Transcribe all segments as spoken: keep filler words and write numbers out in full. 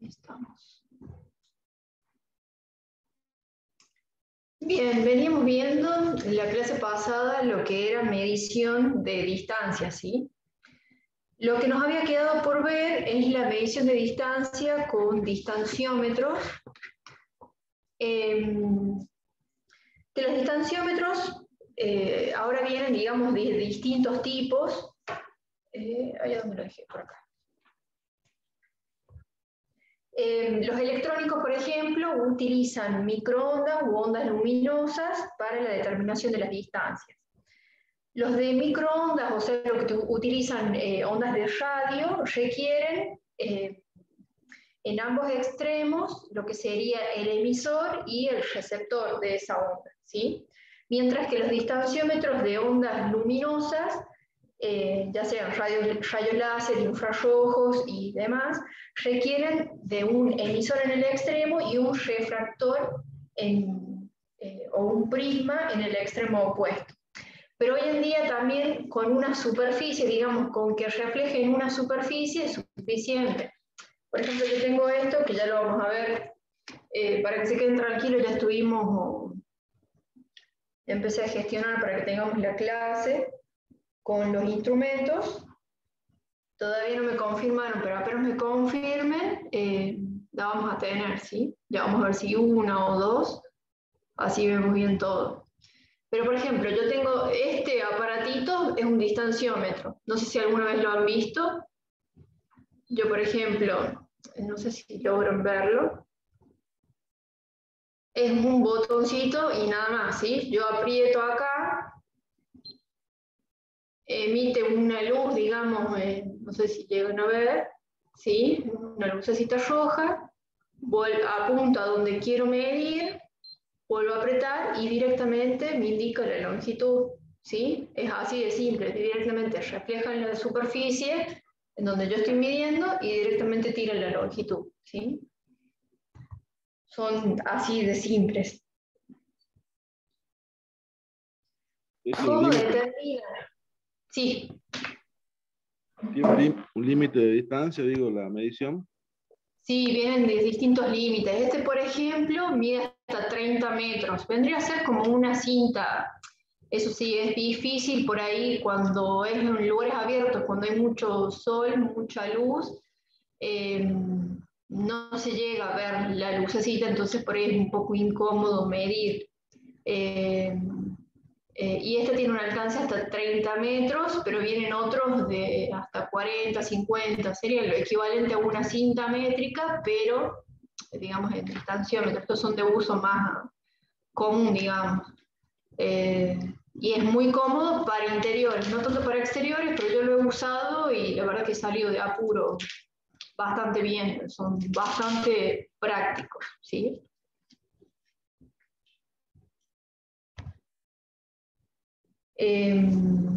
Estamos. Bien, veníamos viendo en la clase pasada lo que era medición de distancia, ¿sí? Lo que nos había quedado por ver es la medición de distancia con distanciómetros. Eh, de los distanciómetros, eh, ahora vienen, digamos, de, de distintos tipos. Eh, ¿Allá dónde lo dejé? Por acá. Eh, los electrónicos, por ejemplo, utilizan microondas u ondas luminosas para la determinación de las distancias. Los de microondas, o sea, los que utilizan eh, ondas de radio, requieren eh, en ambos extremos lo que sería el emisor y el receptor de esa onda, ¿sí? Mientras que los distanciómetros de ondas luminosas, eh, ya sean rayos, rayos láser, infrarrojos y demás, requieren de un emisor en el extremo y un refractor en, eh, o un prisma en el extremo opuesto. Pero hoy en día también con una superficie, digamos, con que refleje en una superficie es suficiente. Por ejemplo, yo tengo esto, que ya lo vamos a ver, eh, para que se queden tranquilos, ya estuvimos, o, ya empecé a gestionar para que tengamos la clase con los instrumentos. Todavía no me confirmaron, pero apenas me confirmen, eh, la vamos a tener, ¿sí? Ya vamos a ver si una o dos, así vemos bien todo. Pero, por ejemplo, yo tengo este aparatito, es un distanciómetro. No sé si alguna vez lo han visto. Yo, por ejemplo, no sé si logran verlo. Es un botoncito y nada más, ¿sí? Yo aprieto acá, emite una luz, digamos, eh, no sé si llegan a ver, ¿sí? Una lucecita roja, apunto a donde quiero medir, vuelvo a apretar y directamente me indica la longitud, ¿sí? Es así de simple, directamente refleja en la superficie en donde yo estoy midiendo y directamente tira la longitud, ¿sí? Son así de simples. ¿Cómo determina? Sí. ¿Tiene un límite de distancia, digo, la medición? Sí, vienen de distintos límites. Este, por ejemplo, mide hasta treinta metros. Vendría a ser como una cinta. Eso sí, es difícil por ahí cuando es en lugares abiertos, cuando hay mucho sol, mucha luz, eh, no se llega a ver la lucecita, entonces por ahí es un poco incómodo medir. Eh, eh, y este tiene un alcance hasta treinta metros, pero vienen otros de hasta cuarenta, cincuenta, sería lo equivalente a una cinta métrica, pero digamos en distanciómetros. Estos son de uso más común, digamos. Eh, y es muy cómodo para interiores, no tanto para exteriores, pero yo lo he usado y la verdad que he salido de apuro bastante bien, son bastante prácticos, ¿sí? Eh,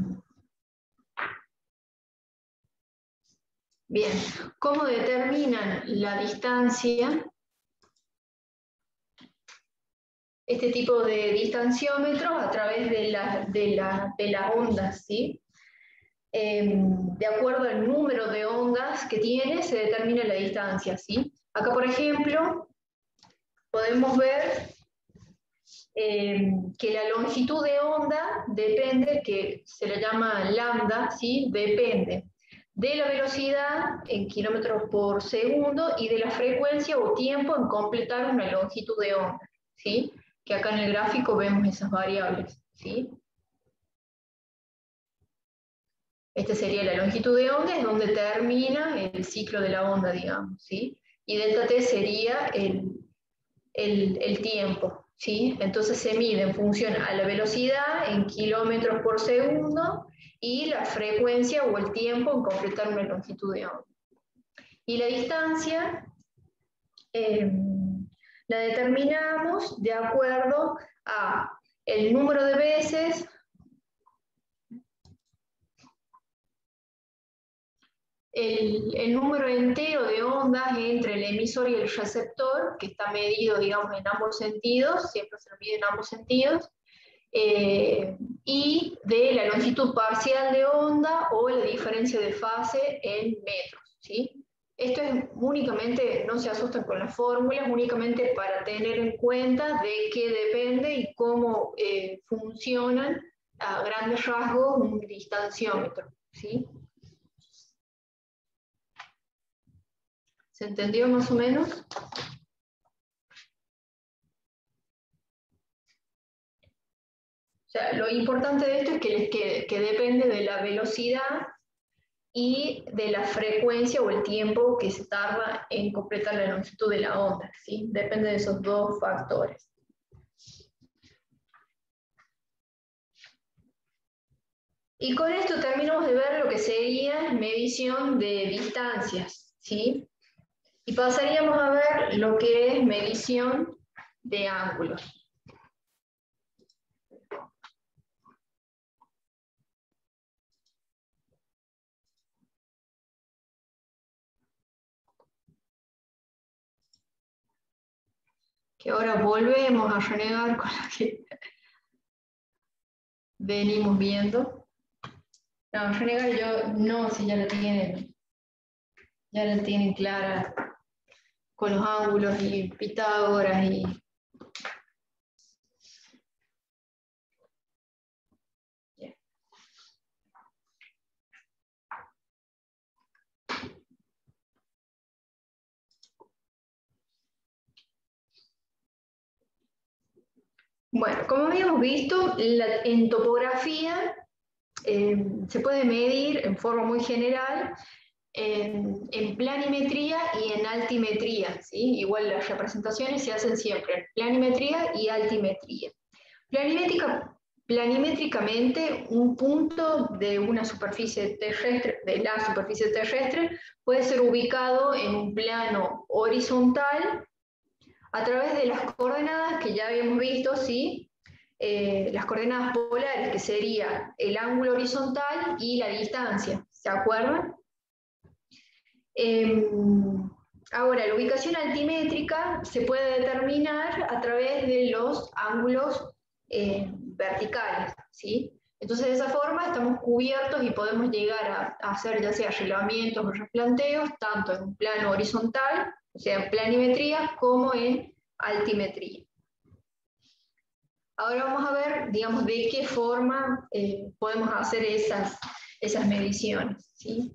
bien, ¿cómo determinan la distancia? Este tipo de distanciómetros a través de, la, de, la, de las ondas, ¿sí? Eh, de acuerdo al número de ondas que tiene, se determina la distancia, ¿sí? Acá, por ejemplo, podemos ver eh, que la longitud de onda depende, que se le llama lambda, ¿sí? Depende de la velocidad en kilómetros por segundo y de la frecuencia o tiempo en completar una longitud de onda, ¿sí? Que acá en el gráfico vemos esas variables, ¿sí? Esta sería la longitud de onda, es donde termina el ciclo de la onda, digamos, ¿sí? Y delta T sería el, el, el tiempo, ¿sí? Entonces se mide en función a la velocidad en kilómetros por segundo y la frecuencia o el tiempo en completar una longitud de onda. Y la distancia eh, la determinamos de acuerdo a el número de veces El, el número entero de ondas entre el emisor y el receptor, que está medido, digamos, en ambos sentidos, siempre se lo mide en ambos sentidos, eh, y de la longitud parcial de onda o la diferencia de fase en metros, ¿sí? Esto es únicamente, no se asustan con las fórmulas, únicamente para tener en cuenta de qué depende y cómo eh, funcionan a grandes rasgos un distanciómetro, ¿sí? ¿Se entendió más o menos? O sea, lo importante de esto es que, que, que depende de la velocidad y de la frecuencia o el tiempo que se tarda en completar la longitud de la onda, ¿sí? Depende de esos dos factores. Y con esto terminamos de ver lo que sería medición de distancias, ¿sí? Y pasaríamos a ver lo que es medición de ángulos. Que ahora volvemos a renegar con lo que venimos viendo. No, renegar yo no, si ya la tienen, ya la tienen clara con los ángulos y Pitágoras y... Yeah. Bueno, como habíamos visto, la, en topografía eh, se puede medir en forma muy general en, en planimetría y en altimetría, ¿sí? Igual las representaciones se hacen siempre en planimetría y altimetría. Planimétrica, planimétricamente, un punto de una superficie terrestre, de la superficie terrestre, puede ser ubicado en un plano horizontal a través de las coordenadas que ya habíamos visto, ¿sí? Eh, las coordenadas polares, que sería el ángulo horizontal y la distancia, ¿se acuerdan? Eh, ahora, la ubicación altimétrica se puede determinar a través de los ángulos eh, verticales, ¿sí? Entonces, de esa forma estamos cubiertos y podemos llegar a, a hacer ya sea relevamientos o replanteos, tanto en un plano horizontal, o sea, en planimetría, como en altimetría. Ahora vamos a ver, digamos, de qué forma eh, podemos hacer esas, esas mediciones, ¿sí?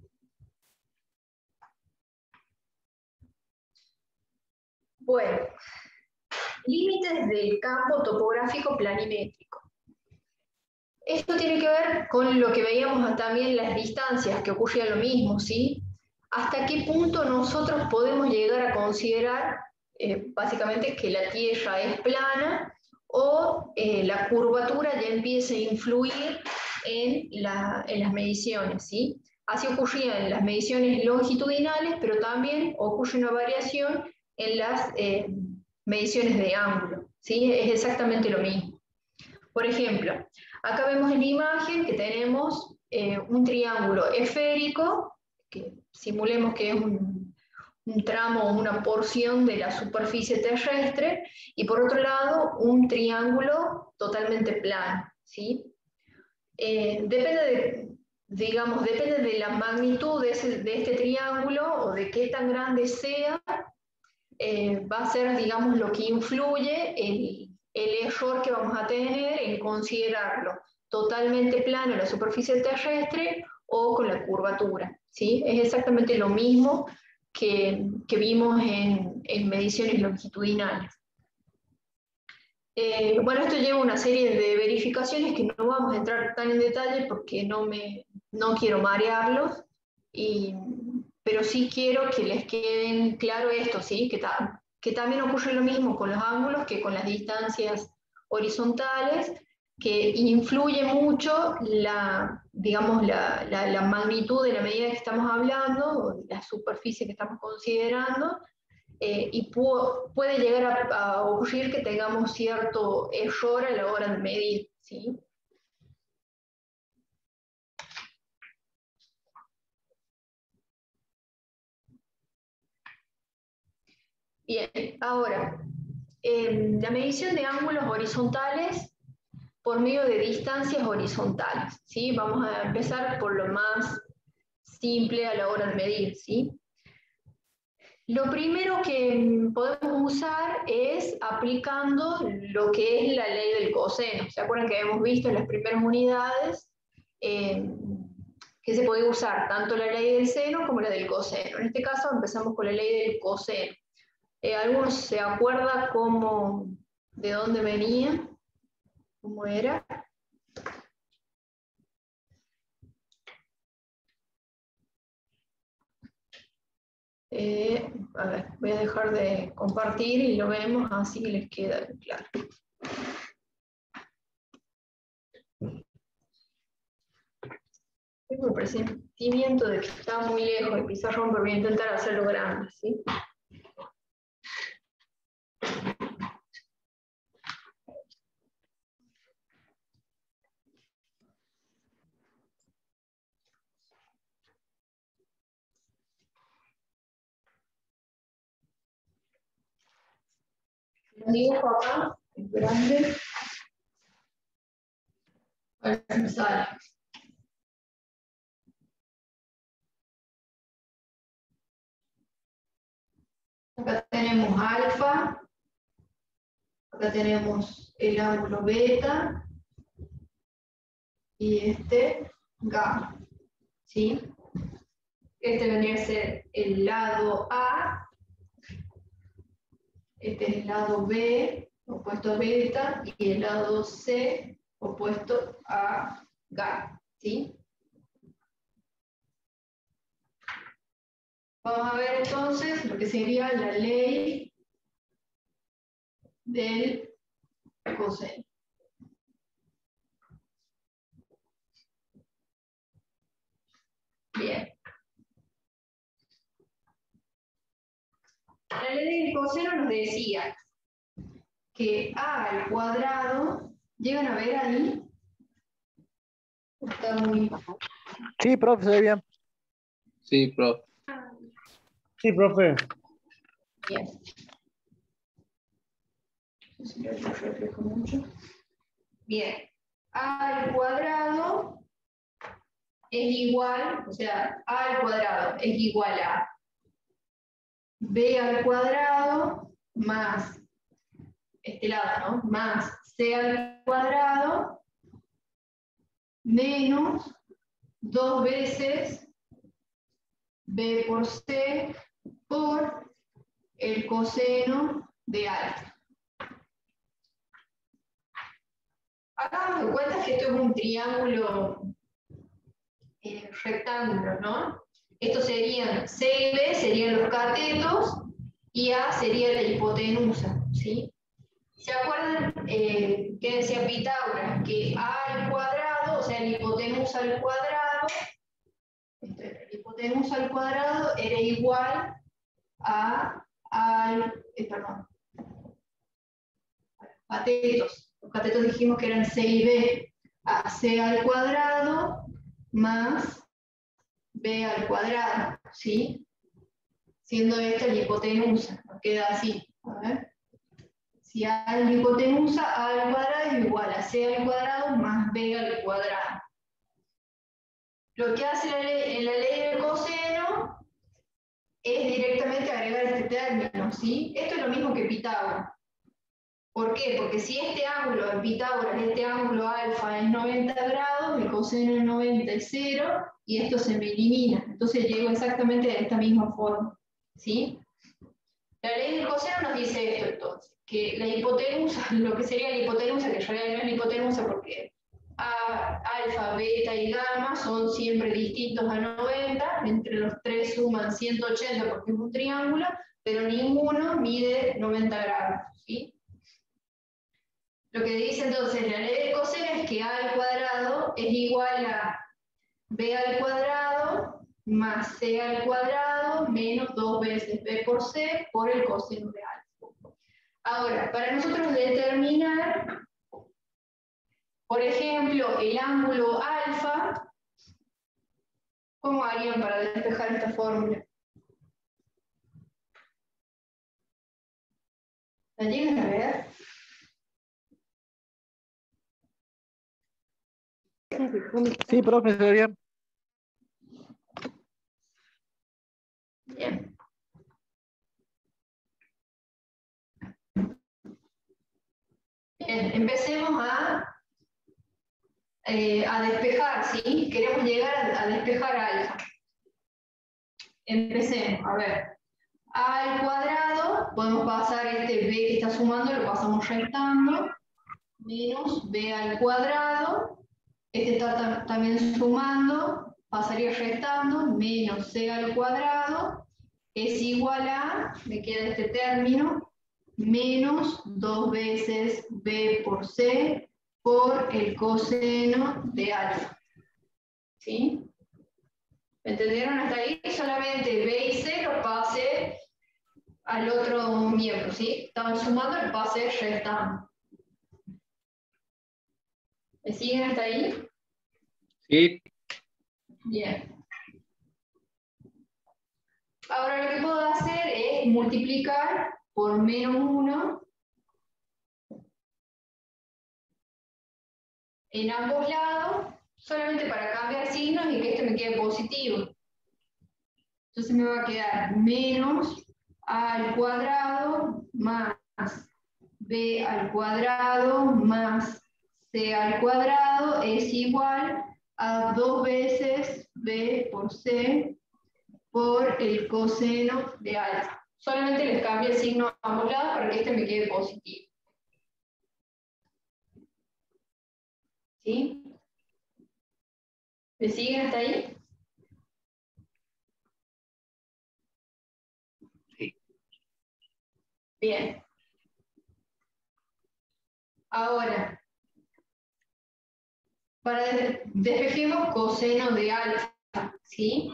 Bueno, límites del campo topográfico planimétrico. Esto tiene que ver con lo que veíamos también las distancias, que ocurría lo mismo, ¿sí? Hasta qué punto nosotros podemos llegar a considerar, eh, básicamente, que la Tierra es plana o eh, la curvatura ya empieza a influir en, la, en las mediciones, ¿sí? Así ocurría en las mediciones longitudinales, pero también ocurre una variación en las eh, mediciones de ángulo, ¿sí? Es exactamente lo mismo. Por ejemplo, acá vemos en la imagen que tenemos eh, un triángulo esférico, que simulemos que es un, un tramo o una porción de la superficie terrestre, y por otro lado un triángulo totalmente plano, ¿sí? Eh, depende de, digamos, depende de la magnitud de, ese, de este triángulo o de qué tan grande sea, eh, va a ser, digamos, lo que influye el, el error que vamos a tener en considerarlo totalmente plano en la superficie terrestre o con la curvatura, ¿sí? Es exactamente lo mismo que, que vimos en, en mediciones longitudinales. Eh, bueno, esto lleva una serie de verificaciones que no vamos a entrar tan en detalle porque no, me, no quiero marearlos, y, pero sí quiero que les queden claro esto, ¿sí? Que, ta, que también ocurre lo mismo con los ángulos que con las distancias horizontales, que influye mucho la, digamos, la, la, la magnitud de la medida que estamos hablando, o de la superficie que estamos considerando, Eh, y pu puede llegar a, a ocurrir que tengamos cierto error a la hora de medir, ¿sí? Bien, ahora, eh, la medición de ángulos horizontales por medio de distancias horizontales, ¿sí? Vamos a empezar por lo más simple a la hora de medir, ¿sí? Lo primero que podemos usar es aplicando lo que es la ley del coseno. ¿Se acuerdan que habíamos visto en las primeras unidades eh, que se puede usar tanto la ley del seno como la del coseno? En este caso empezamos con la ley del coseno. Eh, ¿Algunos se acuerdan cómo, de dónde venía? ¿Cómo era? Eh, a ver, voy a dejar de compartir y lo vemos así que les queda claro. Tengo el presentimiento de que está muy lejos el pizarrón, pero voy a intentar hacerlo grande, ¿sí? Lo dibujo acá, en grande. A ver si me sale. Acá tenemos alfa, acá tenemos el ángulo beta y este gamma, ¿sí? Este vendría a ser el lado A, este es el lado B, opuesto a beta, y el lado C, opuesto a gamma, ¿sí? Vamos a ver entonces lo que sería la ley del coseno. Bien. La ley del coseno nos decía que a al cuadrado, ¿llegan a ver ahí? Está muy... Sí, profe, se ve bien. Sí, profe. Sí, profe. Bien. No sé si lo reflejo mucho. Bien. A al cuadrado es igual, o sea, a al cuadrado es igual a b al cuadrado más este lado, ¿no? Más c al cuadrado menos dos veces b por c por el coseno de alfa. Hagamos de cuenta que esto es un triángulo eh, rectángulo, ¿no? Estos serían C y B, serían los catetos, y A sería la hipotenusa, ¿sí? ¿Se acuerdan eh, que decía Pitágoras? Que A al cuadrado, o sea, la hipotenusa al cuadrado, la hipotenusa al cuadrado era igual a al, eh, perdón, catetos. Los catetos dijimos que eran C y B, a C al cuadrado más B al cuadrado, ¿sí? Siendo esta la hipotenusa, nos queda así. A ver. Si A es la hipotenusa, A al cuadrado es igual a C al cuadrado más B al cuadrado. Lo que hace la ley, en la ley del coseno es directamente agregar este término, ¿sí? Esto es lo mismo que Pitágoras. ¿Por qué? Porque si este ángulo en Pitágoras, este ángulo alfa es noventa grados, el coseno es noventa es cero, y esto se me elimina. Entonces llego exactamente de esta misma forma, ¿sí? La ley del coseno nos dice esto entonces, que la hipotenusa, lo que sería la hipotenusa, que en realidad no es la hipotenusa porque a, alfa, beta y gamma son siempre distintos a noventa, entre los tres suman ciento ochenta porque es un triángulo, pero ninguno mide noventa grados, ¿sí? Lo que dice entonces la ley del coseno es que a al cuadrado es igual a b al cuadrado más c al cuadrado menos dos veces b por c por el coseno de alfa. Ahora, para nosotros determinar, por ejemplo, el ángulo alfa, ¿cómo harían para despejar esta fórmula? ¿La llegan a ver? Sí, profe, se ve bien. Bien. eh, a despejar, ¿sí? Queremos llegar a, a despejar alfa. Empecemos, a ver. A al cuadrado, podemos pasar este b que está sumando, lo pasamos restando, menos b al cuadrado, este está tam también sumando, pasaría restando, menos c al cuadrado, es igual a, me queda este término, menos dos veces b por c por el coseno de alfa. ¿Sí? ¿Entendieron hasta ahí? Solamente b y c lo pasé al otro miembro, ¿sí? Estaban sumando, lo pasé restando. ¿Me siguen hasta ahí? Sí. Bien. Ahora lo que puedo hacer es multiplicar por menos uno en ambos lados, solamente para cambiar signos y que esto me quede positivo. Entonces me va a quedar menos a al cuadrado más b al cuadrado más c al cuadrado es igual a dos veces b por c por el coseno de alfa. Solamente les cambio el signo a ambos lados para que este me quede positivo. ¿Sí? ¿Me siguen hasta ahí? Sí. Bien. Ahora, para despejemos coseno de alfa, ¿sí?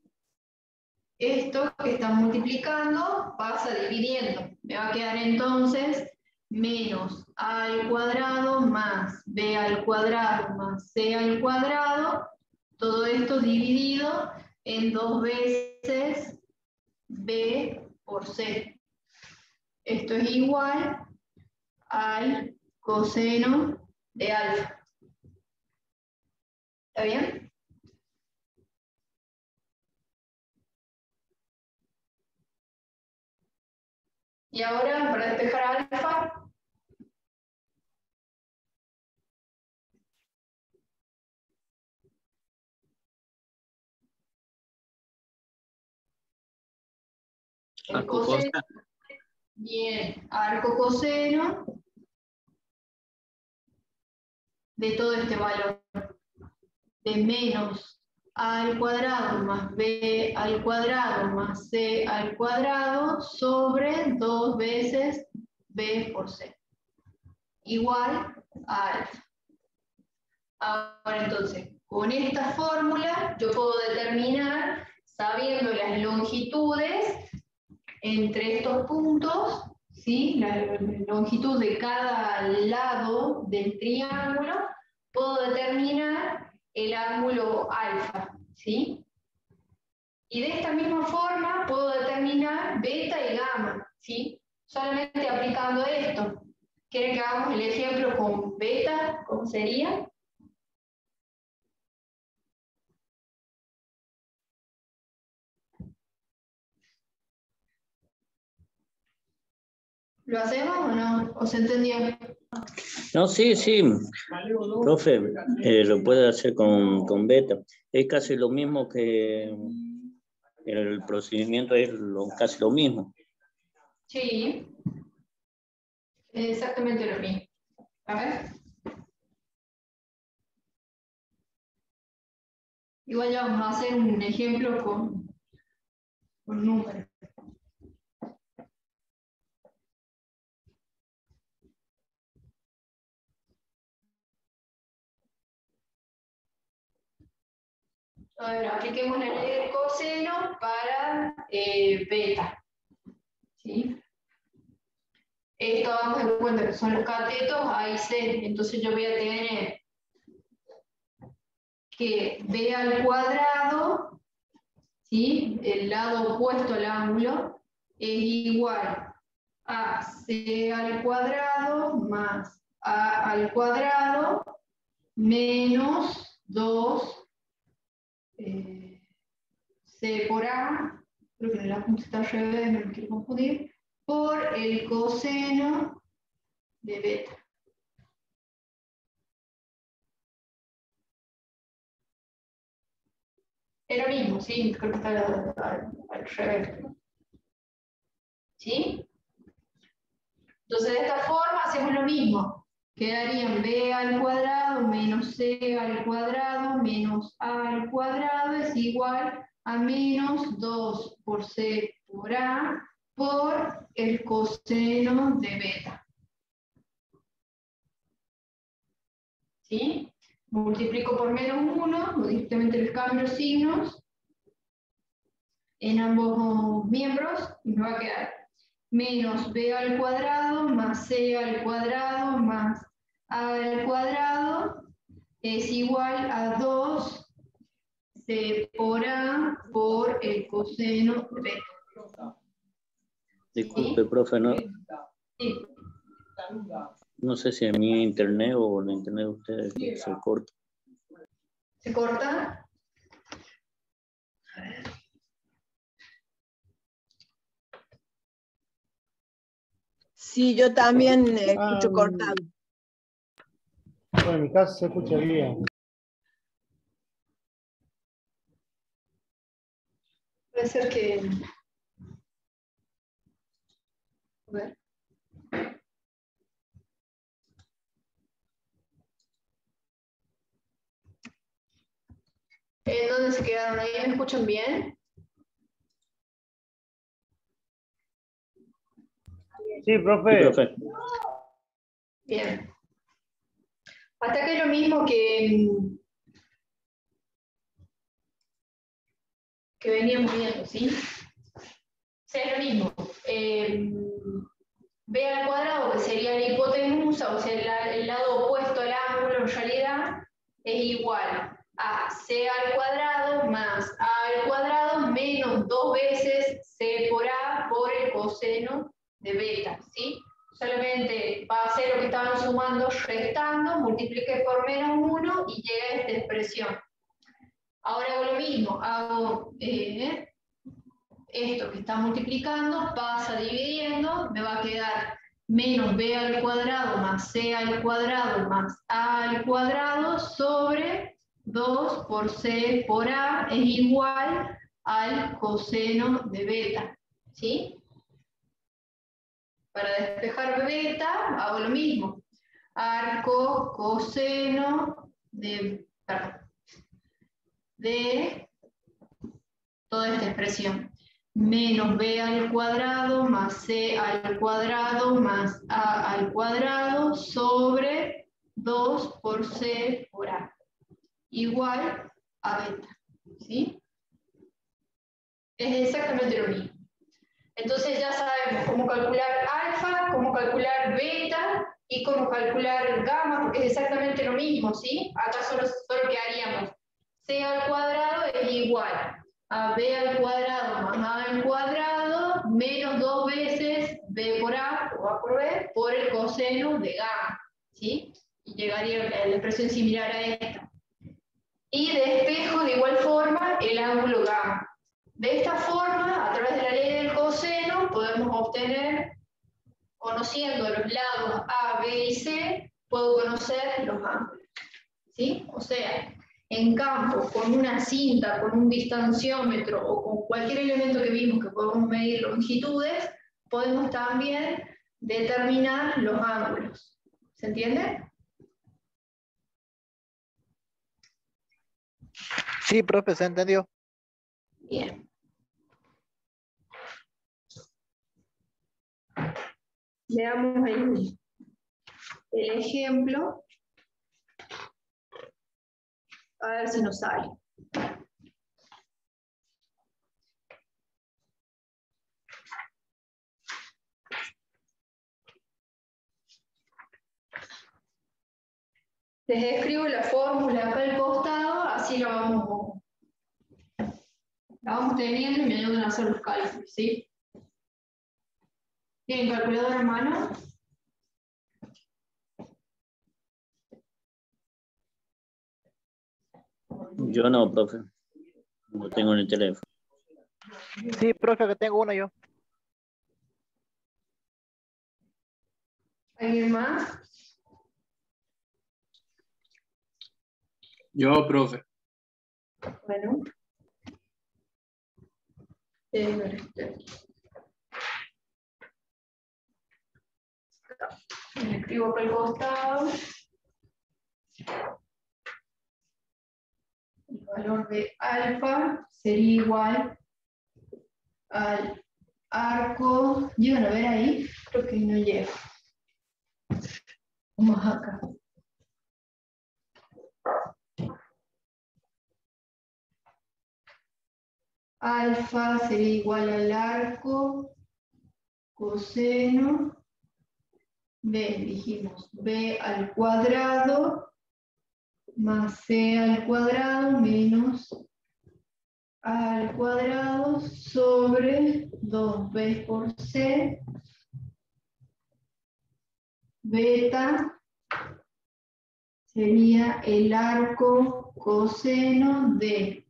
Esto que está multiplicando pasa dividiendo. Me va a quedar entonces menos a al cuadrado más b al cuadrado más c al cuadrado. Todo esto dividido en dos veces b por c. Esto es igual al coseno de alfa. ¿Está bien? Y ahora, para despejar alfa, el coseno, bien, arco coseno de todo este valor, de menos a al cuadrado más b al cuadrado más c al cuadrado sobre dos veces b por c, igual a alfa. Ahora entonces, con esta fórmula yo puedo determinar, sabiendo las longitudes entre estos puntos, ¿sí? La longitud de cada lado del triángulo, puedo determinar el ángulo alfa, ¿sí? Y de esta misma forma puedo determinar beta y gamma, ¿sí? Solamente aplicando esto. ¿Quieren que hagamos el ejemplo con beta? ¿Cómo sería? ¿Lo hacemos o no? ¿O se entendió? No, sí, sí, profe, eh, lo puede hacer con, con beta. Es casi lo mismo que el procedimiento es lo, casi lo mismo. Sí, es exactamente lo mismo. A ver. Igual ya vamos a hacer un ejemplo con, con números. A ver, apliquemos la ley del coseno para eh, beta. ¿Sí? Esto vamos en cuenta que son los catetos A y C. Entonces yo voy a tener que b al cuadrado, ¿sí? El lado opuesto al ángulo, es igual a c al cuadrado más a al cuadrado menos dos eh, c por a, creo que en el apunte está al revés, no me quiero confundir, por el coseno de beta. Es lo mismo, ¿sí? Creo que está al, al, al revés. ¿Sí? Entonces, de esta forma hacemos lo mismo. Quedarían b al cuadrado menos c al cuadrado menos a al cuadrado es igual a menos dos por c por a por el coseno de beta. ¿Sí? Multiplico por menos uno, directamente les cambio los signos en ambos miembros y me va a quedar menos b al cuadrado más c al cuadrado más a al cuadrado es igual a dos c por a por el coseno de beta. Disculpe, ¿Sí? profe, no, Sí. no sé si en mi internet o en el internet de ustedes se corta. ¿Se corta? Sí, yo también eh, escucho Ah, cortado. Bueno, en mi caso se escucha bien. Puede ser que... A ver. ¿En dónde se quedaron? ¿Ahí me escuchan bien? Sí, Sí, profe. profe. Bien. Hasta acá es lo mismo que, que veníamos viendo, ¿sí? O sea, es lo mismo. Eh, b al cuadrado, que sería la hipotenusa, o sea, el, el lado opuesto al ángulo en realidad, es igual a c al cuadrado más a al cuadrado menos dos veces c por a por el coseno de beta, ¿sí? Solamente va a ser lo que estaban sumando, restando, multipliqué por menos uno y llega a esta expresión. Ahora hago lo mismo, hago eh, esto que está multiplicando, pasa dividiendo, me va a quedar menos b al cuadrado más c al cuadrado más a al cuadrado sobre dos por c por a es igual al coseno de beta, ¿sí? Para despejar beta hago lo mismo. Arco coseno de, perdón, de toda esta expresión. Menos b al cuadrado más c al cuadrado más a al cuadrado sobre dos por c por a. Igual a beta. ¿Sí? Es exactamente lo mismo. Entonces ya sabemos cómo calcular alfa, cómo calcular beta y cómo calcular gamma, porque es exactamente lo mismo, ¿sí? Acá solo, solo que haríamos c al cuadrado es igual a b al cuadrado más a al cuadrado menos dos veces b por a o a por b por el coseno de gamma, ¿sí? Y llegaría a la expresión similar a esta. Y despejo de igual forma el ángulo gamma. De esta forma, a través de la ley del coseno, podemos obtener, conociendo los lados A, B y C, puedo conocer los ángulos. ¿Sí? O sea, en campo, con una cinta, con un distanciómetro o con cualquier elemento que vimos que podemos medir longitudes, podemos también determinar los ángulos. ¿Se entiende? Sí, profe, se entendió. Bien. Veamos el, el ejemplo. A ver si nos sale. Les escribo la fórmula acá al costado, así la vamos, la vamos teniendo y me ayudan a hacer los cálculos, ¿sí? ¿Tienen calculadora en mano? Yo no, profe. No tengo en el teléfono. Sí, profe, que tengo uno yo. ¿Alguien más? Yo, profe. Bueno. Eh, Me escribo por el costado. El valor de alfa sería igual al arco. ¿Llegan a ver ahí? Creo que no llega. Vamos acá. Alfa sería igual al arco coseno. B, dijimos, B al cuadrado más C al cuadrado menos A al cuadrado sobre dos B por C. Beta sería el arco coseno de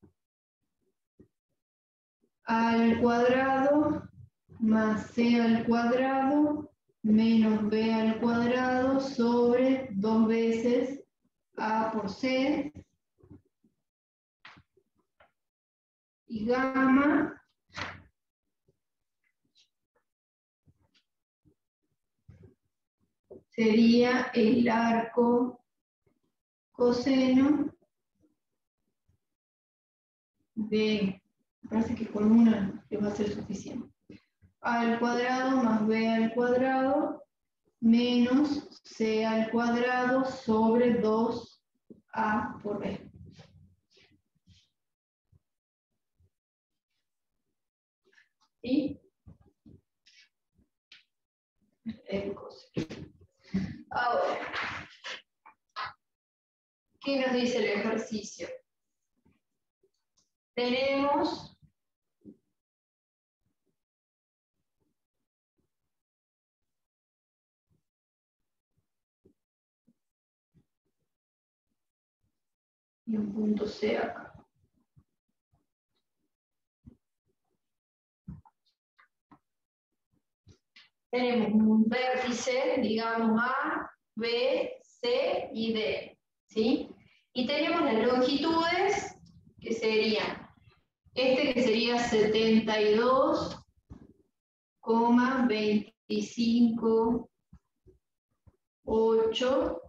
A al cuadrado más C al cuadrado menos B al cuadrado sobre dos veces A por C. Y gamma sería el arco coseno de, me parece que con una le va a ser suficiente, A al cuadrado más B al cuadrado menos C al cuadrado sobre dos A por B. ¿Sí? El coseno. Ahora, ¿qué nos dice el ejercicio? Tenemos y un punto C acá. Tenemos un vértice, digamos A, B, C y D, ¿sí? Y tenemos las longitudes, que serían, este que sería setenta y dos coma veinticinco ocho,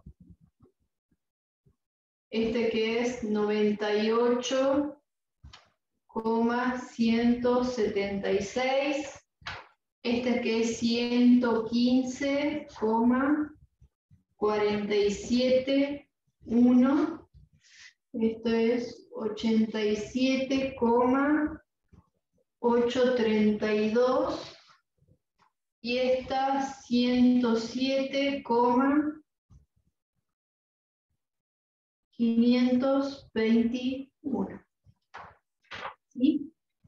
este que es noventa y ocho coma ciento setenta y seis, este que es ciento quince coma cuarenta y siete uno, esto es ochenta y siete coma ochocientos treinta y dos y esta ciento siete coma quinientos veintiuno. ¿Sí?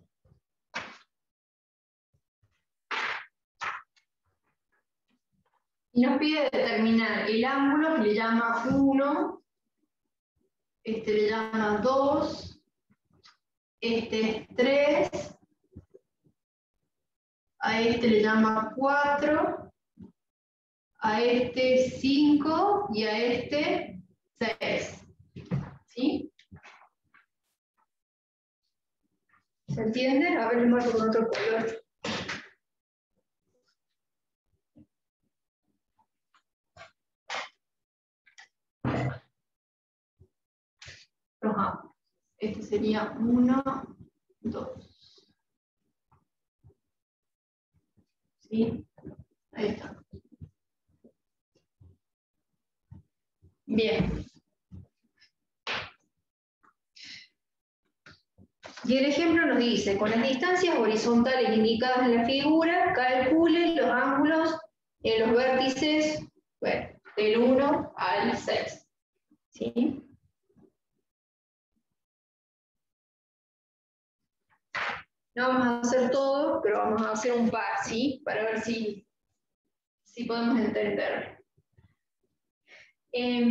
Y nos pide determinar el ángulo que le llama uno, este le llama dos, este es tres, a este le llama cuatro, a este cinco y a este seis. ¿Sí? ¿Se entiende? A ver, le marco con otro color. Rojamos. Este sería uno, dos. ¿Sí? Ahí está. Bien. Y el ejemplo nos dice, con las distancias horizontales indicadas en la figura, calcule los ángulos en los vértices, bueno, del uno al seis. ¿Sí? No vamos a hacer todo, pero vamos a hacer un par, ¿sí? Para ver si, si podemos entender. Eh,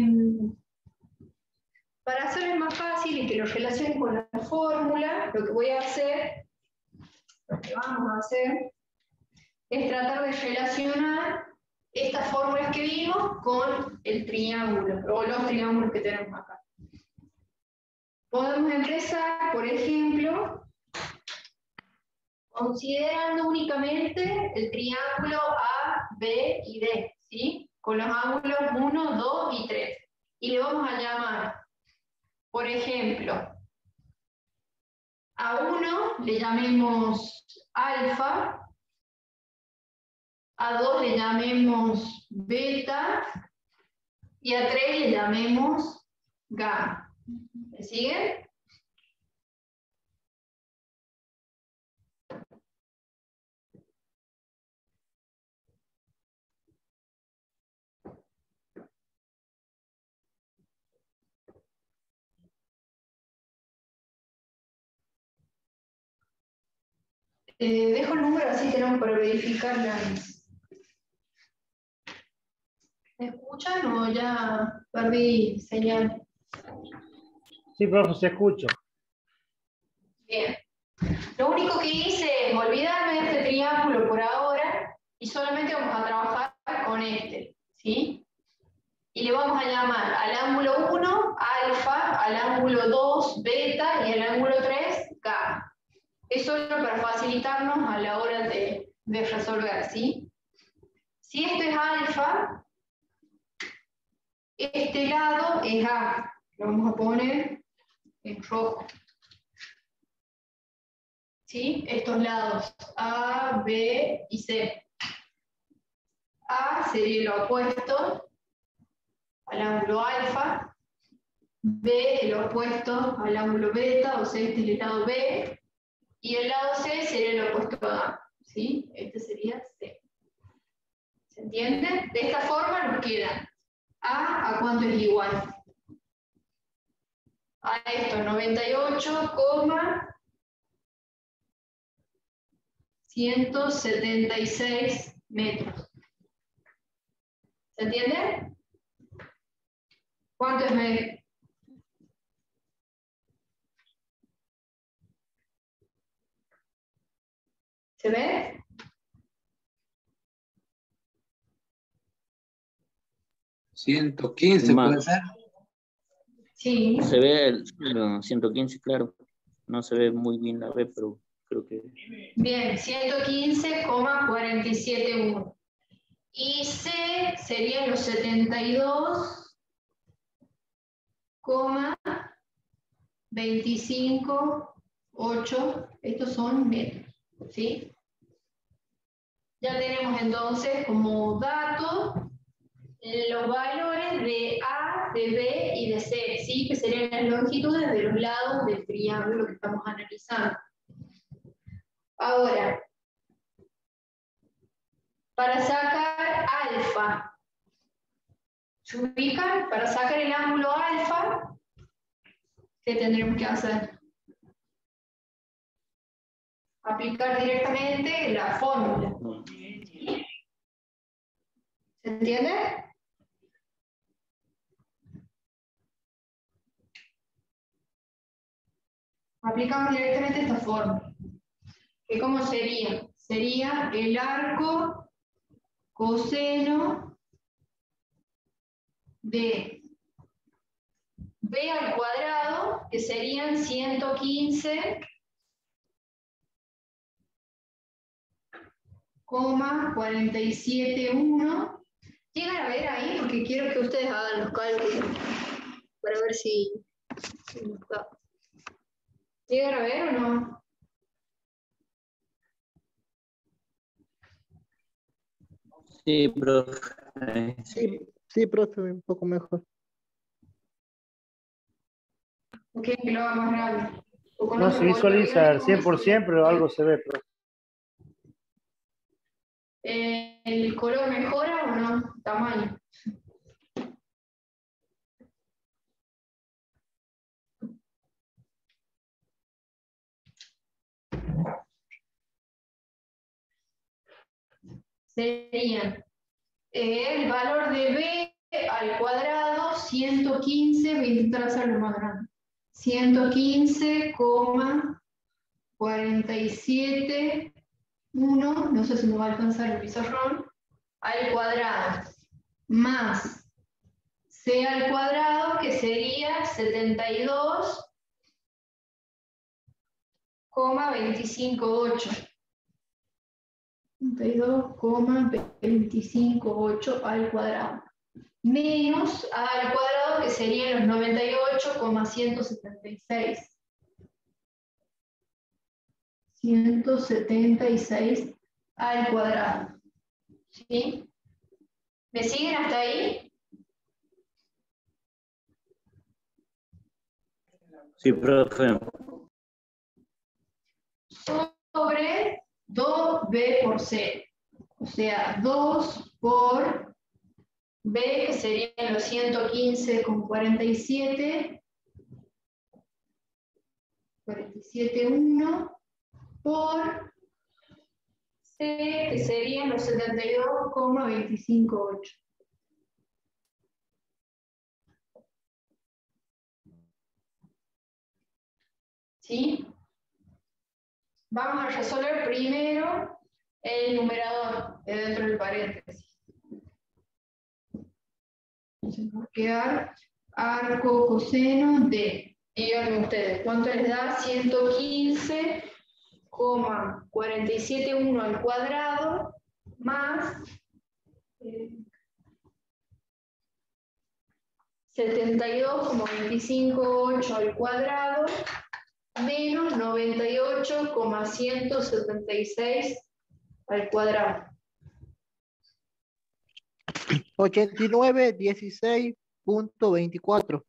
para hacerlo más fácil y que lo relacionen con la fórmula, lo que voy a hacer, lo que vamos a hacer, es tratar de relacionar estas fórmulas que vimos con el triángulo, o los triángulos que tenemos acá. Podemos empezar, por ejemplo, considerando únicamente el triángulo A, B y D, ¿sí? Con los ángulos uno, dos y tres. Y le vamos a llamar, por ejemplo, a uno le llamemos alfa, a dos le llamemos beta y a tres le llamemos gamma. ¿Me siguen? Eh, dejo el número así tenemos para verificar las... ¿Me escuchan o ya perdí señal? Sí, profe, se escucha. Bien. Lo único que hice es olvidarme de este triángulo por ahora y solamente vamos a trabajar con este, ¿sí? Y le vamos a llamar al ángulo uno alfa, al ángulo dos beta y al ángulo tres gamma. Es solo para facilitarnos a la hora de, de resolver, ¿sí? Si esto es alfa, este lado es A. Lo vamos a poner en rojo. ¿Sí? Estos lados, A, B y C. A sería lo opuesto al ángulo alfa, B el opuesto al ángulo beta, o sea, este es el lado B, y el lado C sería el opuesto a A, ¿sí? Este sería C. ¿Se entiende? De esta forma nos queda A, ¿a cuánto es igual? A esto, noventa y ocho coma ciento setenta y seis metros. ¿Se entiende? ¿Cuánto es metro? ¿Se ve? ciento quince, Más. ¿puede ser? Sí. Se ve el, el ciento quince, claro. No se ve muy bien la B, pero creo que... Bien, ciento quince coma cuarenta y siete uno. Y C serían los setenta y dos coma veinticinco ocho. Estos son metros, ¿sí? Ya tenemos entonces como dato los valores de A, de B y de C, ¿sí? Que serían las longitudes de los lados del triángulo que estamos analizando. Ahora, para sacar alfa, ¿se ubican? Para sacar el ángulo alfa, ¿qué tendremos que hacer? Aplicar directamente la fórmula. ¿Se entiende? Aplicamos directamente esta fórmula. ¿Que cómo sería? Sería el arco coseno de B al cuadrado, que serían ciento quince coma cuarenta y siete uno. Llegan a ver ahí porque quiero que ustedes hagan los cálculos para ver si, si nos da. ¿Llegan a ver o no? Sí, profe. Sí, sí, profe, un poco mejor. ¿O quieren que lo haga más grande? ¿O con No otro se visualiza color? al cien por ciento, pero algo se ve, profe. Eh, ¿El color mejora o no? Tamaño. Serían eh, el valor de B al cuadrado, ciento quince, voy a intentar hacerlo más grande, ciento quince coma cuarenta y siete uno, no sé si me va a alcanzar el pizarrón, al cuadrado, más C al cuadrado, que sería setenta y dos coma veinticinco ocho. setenta y dos coma veinticinco ocho al cuadrado. Menos a al cuadrado, que serían los noventa y ocho coma ciento setenta y seis. ciento setenta y seis al cuadrado. ¿Sí? ¿Me siguen hasta ahí? Sí, profe. Sobre dos b por c. O sea, dos por b, que serían los ciento quince coma cuarenta y siete. cuarenta y siete punto uno por c, que serían los setenta y dos coma veinticinco ocho. ¿Sí? Vamos a resolver primero el numerador de dentro del paréntesis. Entonces, va a quedar arco coseno de, díganme ustedes, ¿cuánto les da? ciento quince coma cuarenta y siete punto uno al cuadrado más eh, setenta y dos coma veinticinco ocho al cuadrado menos noventa y ocho coma ciento setenta y seis al cuadrado. ochenta y nueve dieciséis punto veinticuatro.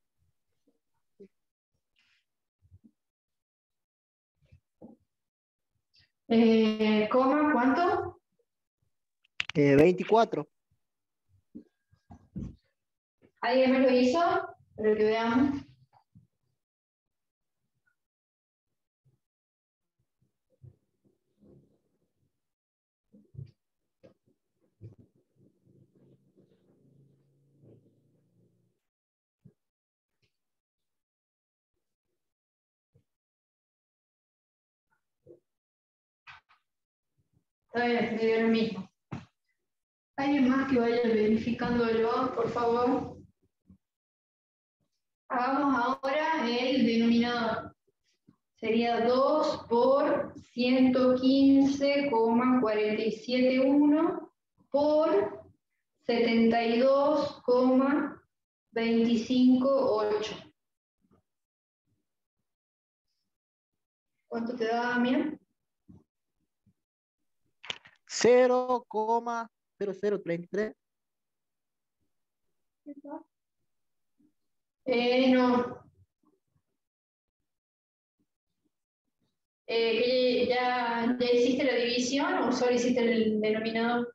Eh, ¿Coma cuánto? Eh, veinticuatro. ¿Alguien me lo hizo? Para que veamos. Está bien, me dio lo mismo. ¿Alguien más que vaya verificándolo, por favor? Hagamos ahora el denominador. Sería dos por ciento quince coma cuarenta y siete punto uno por setenta y dos coma veinticinco ocho. ¿Cuánto te da, Damián? cero coma cero cero treinta y tres. Eh, no. Eh, ¿ya, ¿Ya hiciste la división o solo hiciste el denominador?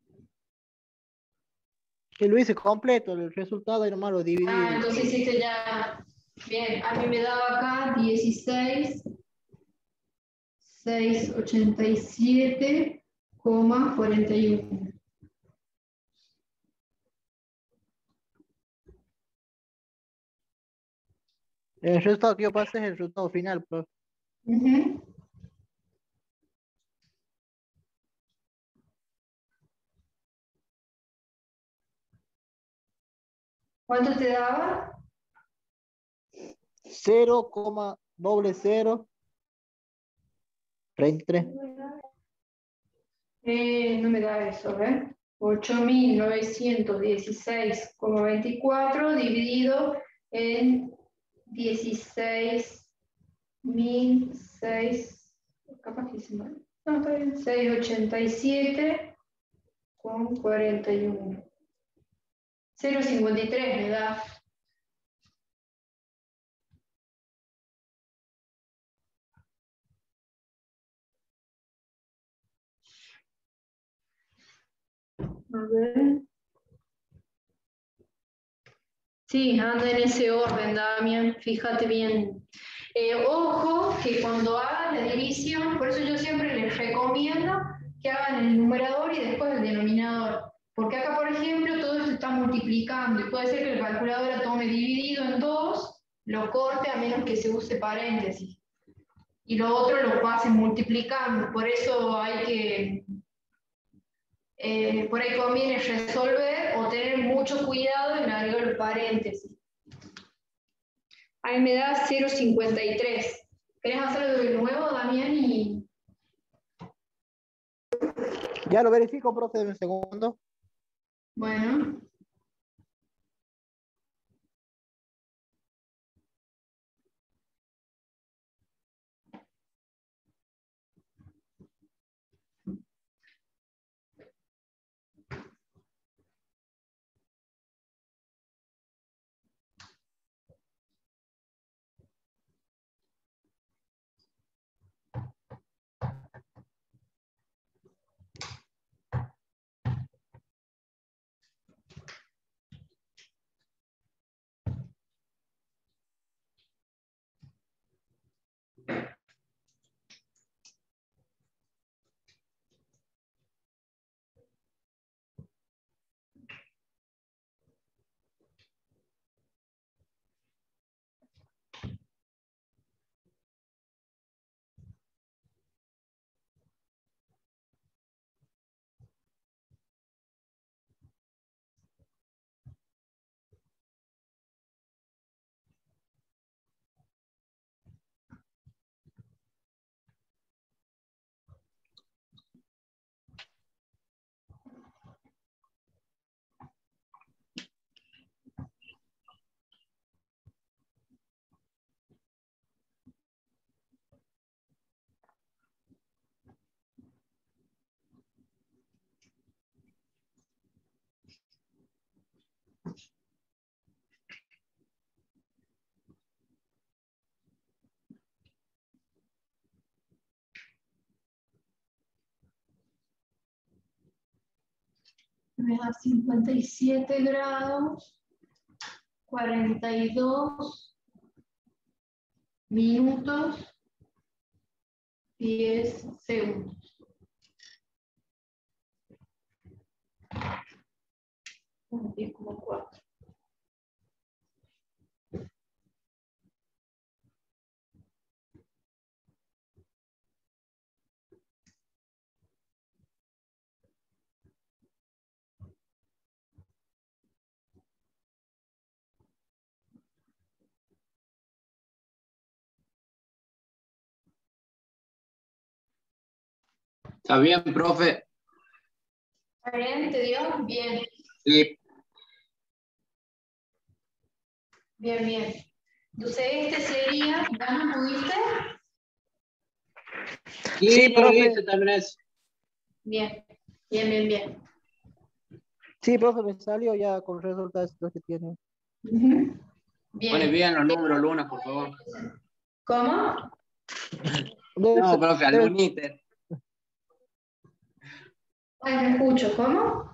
Que lo hice completo, el resultado y nomás lo dividí. Ah, entonces hiciste ya. Bien, a mí me daba acá dieciséis seiscientos ochenta y siete coma cuarenta y uno. El resultado que yo pasé es el resultado final, profe. Uh-huh. ¿Cuánto te daba? cero coma cero treinta y tres. Eh, no me da eso, ¿eh? ocho mil novecientos dieciséis coma veinticuatro dividido en dieciséis mil seis, capaz que hice mal. No, está bien, seiscientos ochenta y siete con cuarenta y uno. cero coma cincuenta y tres me da. A ver. Sí, anda en ese orden, Damián, fíjate bien. Eh, ojo que cuando hagan la división, por eso yo siempre les recomiendo que hagan el numerador y después el denominador. Porque acá, por ejemplo, todo esto está multiplicando y puede ser que el calculadora tome dividido en dos, lo corte a menos que se use paréntesis. Y lo otro lo pasen multiplicando. Por eso hay que... Eh, por ahí conviene resolver o tener mucho cuidado en agregar el paréntesis. A mí me da cero coma cincuenta y tres. ¿Querés hacerlo de nuevo, Damián? Y... Ya lo verifico, profe, en un segundo. Bueno. Me da cincuenta y siete grados, cuarenta y dos minutos, diez segundos. diez coma cuatro. ¿Está bien, profe? ¿Está bien? ¿Te dio? Bien. Sí. Bien, bien. Entonces este sería, ¿ya no pudiste? Sí, Sí, no lo profe. hice también eso. Bien, bien, bien, bien. Sí, profe, me salió ya con resultados que tiene. Ujú. Bien. Pone bien los números, Luna, por favor. ¿Cómo? Debe No, ser- profe, al debe- Luniter. Ay, no escucho. ¿Cómo?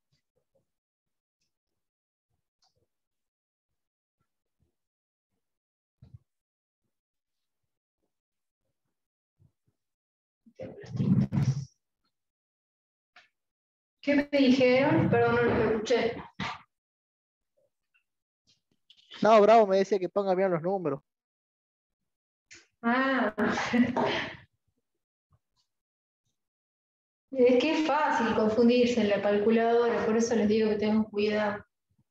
¿Qué me dijeron? Perdón, no lo escuché. No, Bravo me decía que ponga bien los números. Ah. Es que es fácil confundirse en la calculadora, por eso les digo que tengan cuidado.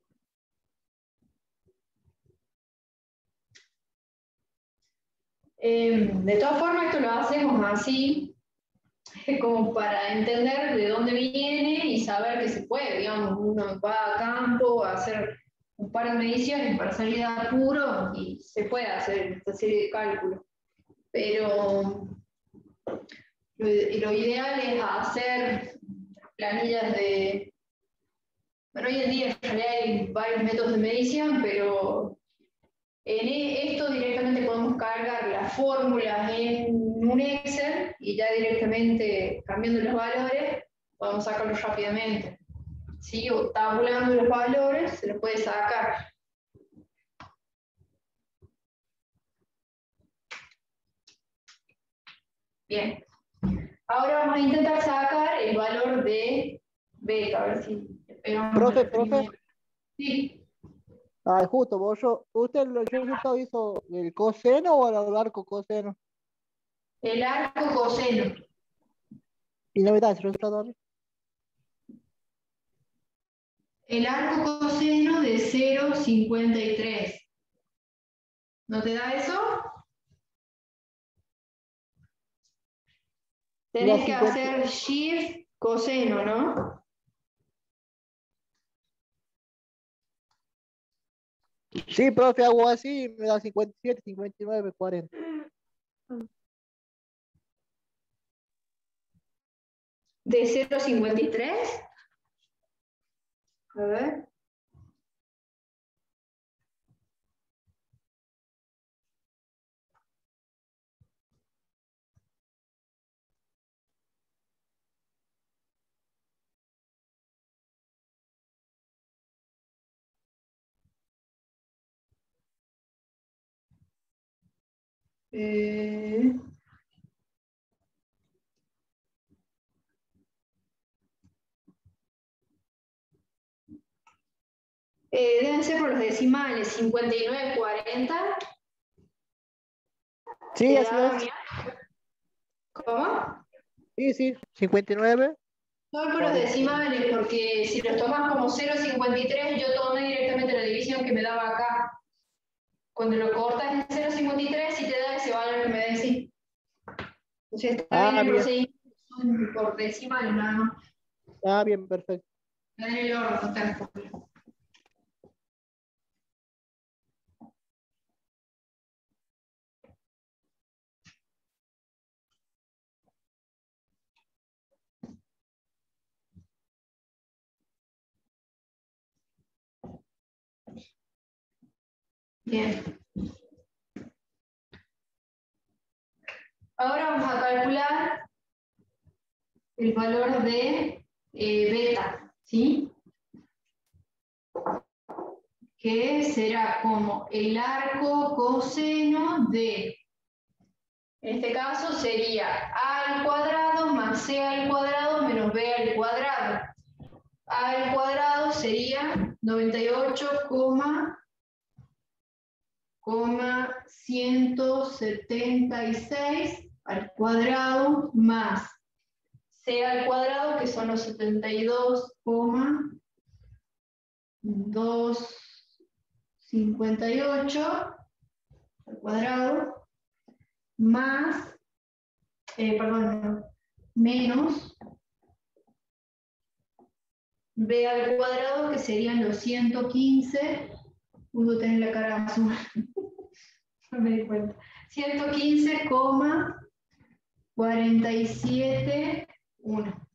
Eh, de todas formas, esto lo hacemos así, como para entender de dónde viene y saber que se puede. Digamos, uno va a campo a hacer un par de mediciones para salir de apuro y se puede hacer esta serie de cálculos. Pero lo, lo ideal es hacer planillas de... Bueno, hoy en día en realidad hay varios métodos de medición, pero en esto directamente podemos cargar las fórmulas en un Excel y ya directamente cambiando los valores podemos sacarlos rápidamente. ¿Sí? O tabulando los valores se los puede sacar. Bien. Ahora vamos a intentar sacar el valor de beta, a ver si pegamos Profe, a la profe. primera. Sí. Ah, justo, vos, yo, ¿usted el resultado hizo el coseno o el arco coseno? El arco coseno. ¿Y no me da el resultado a mí? El arco coseno de cero coma cincuenta y tres. ¿No te da eso? Y da Tenés que cincuenta. hacer Shift coseno, ¿no? Sí, profe, hago así, me da cincuenta y siete, cincuenta y nueve, cuarenta. De cero a cincuenta y tres. A ver. Eh... Eh, deben ser por los decimales, cincuenta y nueve, cuarenta. Sí, así es. ¿Cómo? Sí, sí, cincuenta y nueve. No por los decimales, porque si los tomas como cero coma cincuenta y tres, yo tomé directamente la división que me daba acá. Cuando lo cortas en cero coma cincuenta y tres, si te da ese valor que me decís. Entonces está Ah, bien el bien. procedimiento por decimales, nada más. Ah, bien, perfecto. Está en el orden, está. Bien. Ahora vamos a calcular el valor de eh, beta, ¿sí? Que será como el arco coseno de, en este caso sería a al cuadrado más c al cuadrado menos b al cuadrado. A al cuadrado sería noventa y ocho, ciento setenta y seis al cuadrado más c al cuadrado, que son los setenta y dos, doscientos cincuenta y ocho al cuadrado, más, eh, perdón, no, menos b al cuadrado, que serían los ciento quince, pudo tener la cara azul, no me di cuenta, ciento quince, cuarenta y siete, uno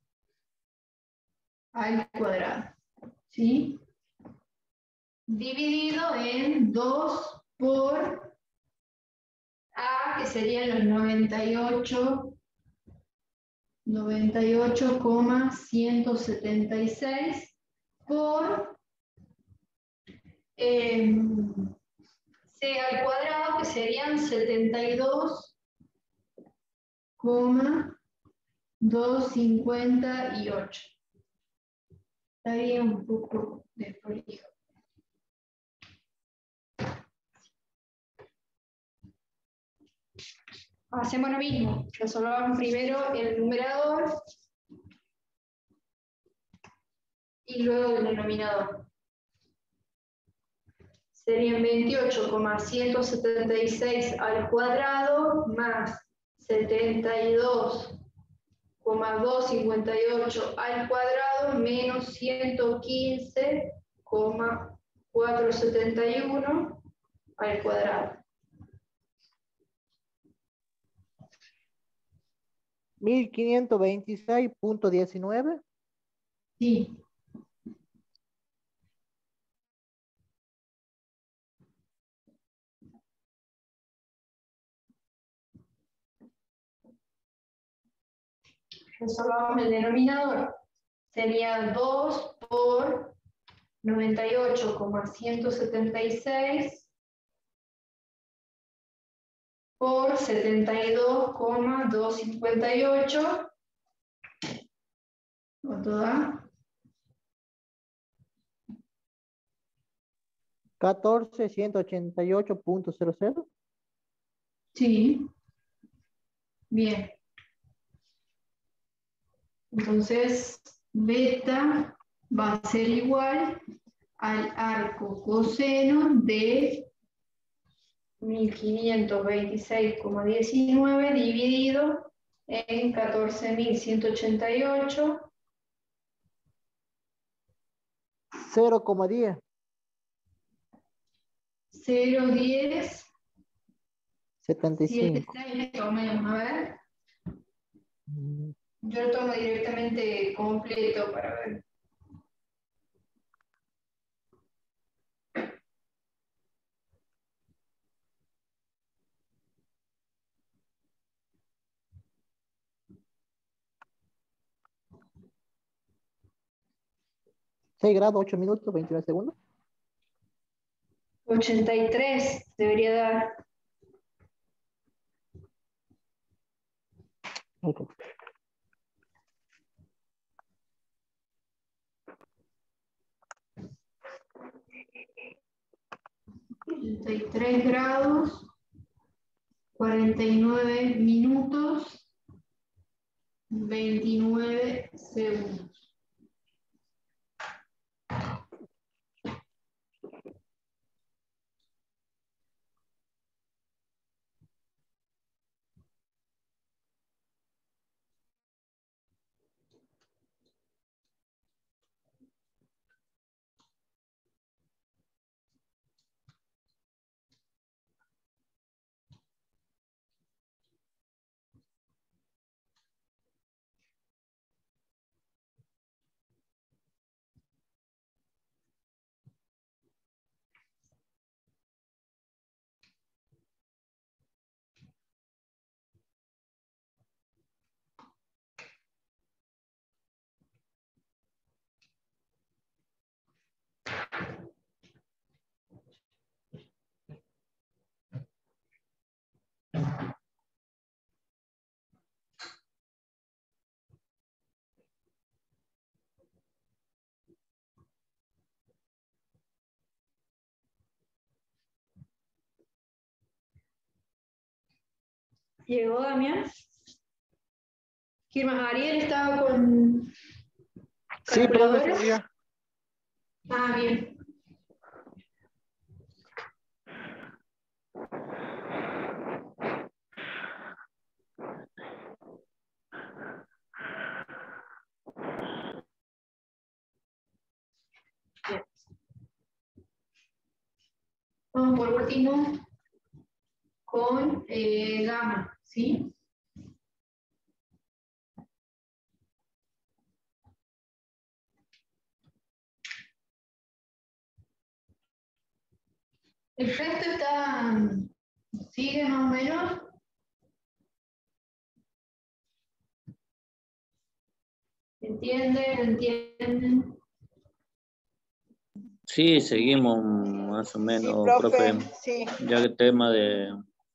al cuadrado, ¿sí? Dividido en dos por a, que serían los noventa y ocho, noventa y ocho, ciento setenta y seis por eh, c al cuadrado, que serían setenta y dos, doscientos cincuenta y ocho. Estaría un poco desprolijo. Hacemos lo mismo, resolvamos primero el numerador y luego el denominador. Serían veintiocho, ciento setenta y seis al cuadrado más setenta y dos, doscientos cincuenta y ocho al cuadrado menos ciento quince, cuatrocientos setenta y uno al cuadrado. mil quinientos veintiséis punto diecinueve. Sí. Resolvamos el denominador. Sería dos por noventa y ocho, ciento setenta y seis por setenta y dos, doscientos cincuenta y ocho. ¿Cuánto da? catorce mil ciento ochenta y ocho punto cero cero. Sí. Bien. Entonces, beta va a ser igual al arco coseno de mil quinientos veintiséis coma diecinueve dividido en catorce mil ciento ochenta y ocho cero coma diez. cero coma diez. setenta y cinco. siete seis, tomemos, a ver. Yo lo tomo directamente completo para ver. seis grados, ocho minutos, veintinueve segundos. ochenta y tres debería dar. Okay. ochenta y tres grados, cuarenta y nueve minutos, veintinueve segundos. ¿Llegó Damián? Quirmas, Ariel estaba con Sí, calculadora. profesor. Ah, bien. Bien. Vamos por último con eh, gamma, ¿sí? El resto está, sigue más o menos. ¿Entienden? ¿Entienden? Sí, seguimos más o menos, Sí, profe, profe. sí. Ya que el tema de,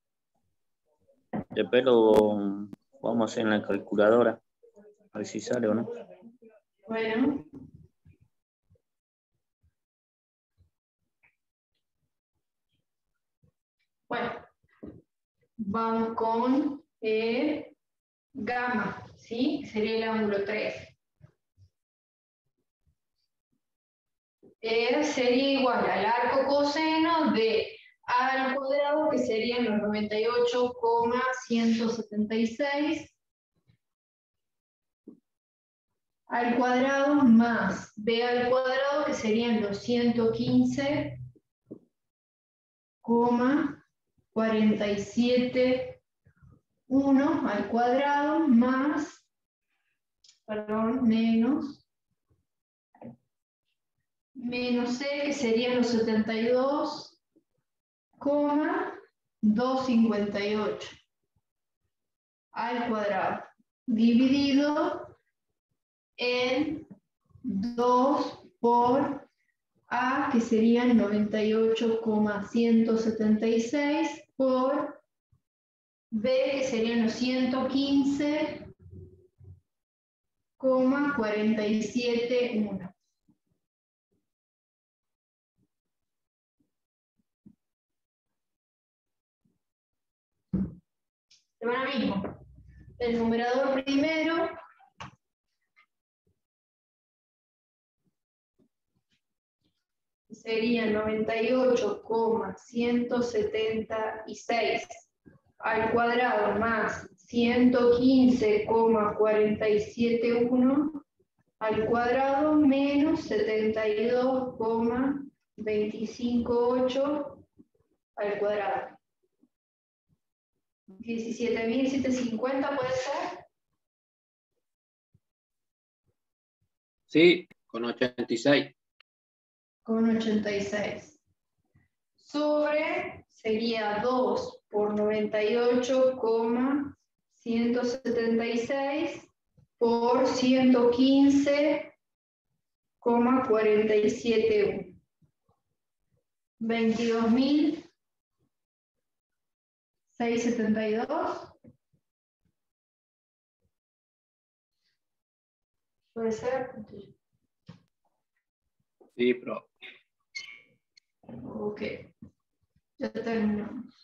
de pelo vamos a hacer en la calculadora. A ver si sale o no. Bueno. Bueno, vamos con eh, gamma, ¿sí? Sería el ángulo tres. Eh, sería igual al arco coseno de a al cuadrado, que serían los noventa y ocho coma ciento setenta y seis al cuadrado más b al cuadrado, que serían los ciento quince coma cuarenta y siete uno al cuadrado más, perdón, menos, menos c, que serían los setenta y dos coma doscientos cincuenta y ocho al cuadrado, dividido en dos por a, que serían noventa y ocho coma ciento setenta y seis, por b, que serían los ciento quince coma cuarenta y siete uno. Semana mismo. El numerador primero sería noventa y ocho coma ciento setenta y seis al cuadrado más ciento quince coma cuarenta y siete uno al cuadrado menos setenta y dos coma veinticinco ocho al cuadrado. diecisiete mil setecientos cincuenta puede ser. Sí, con ochenta y seis. Con ochenta y seis. Sobre sería dos por noventa y ocho coma ciento setenta y seis por ciento quince coma cuarenta y siete. veintidós mil seiscientos setenta y dos. ¿Puede ser? Sí, pero. Ok. Ya terminamos.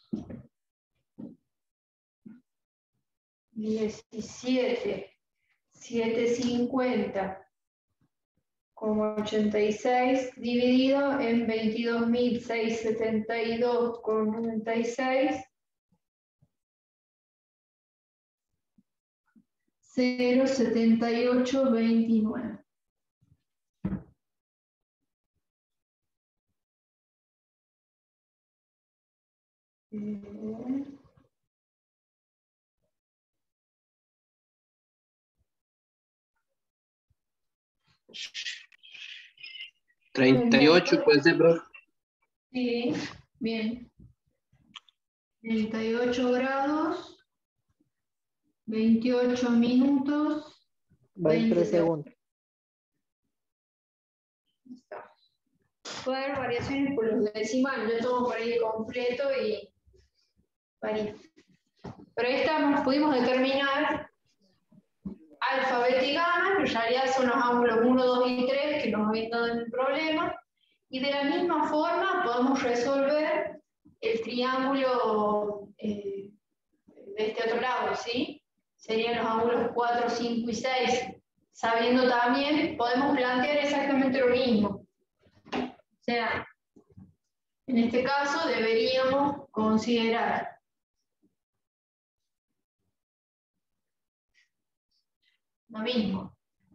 diecisiete, setecientos cincuenta como ochenta y seis dividido en veintidós mil seiscientos setenta y dos con noventa y seis. cero coma setenta y ocho veintinueve. Eh, treinta y ocho puede ser, profe. Sí, bien. treinta y ocho grados, veintiocho minutos, veintitrés segundos. Está. Puede haber variaciones por los decimales, yo tomo por ahí completo y varía. Pero ahí estamos, pudimos determinar alfa, beta y gamma, que en realidad son los ángulos uno, dos y tres que nos habían dado en el problema. Y de la misma forma podemos resolver el triángulo eh, de este otro lado, ¿sí? Serían los ángulos cuatro, cinco y seis. Sabiendo también, podemos plantear exactamente lo mismo. O sea, en este caso deberíamos considerar lo mismo.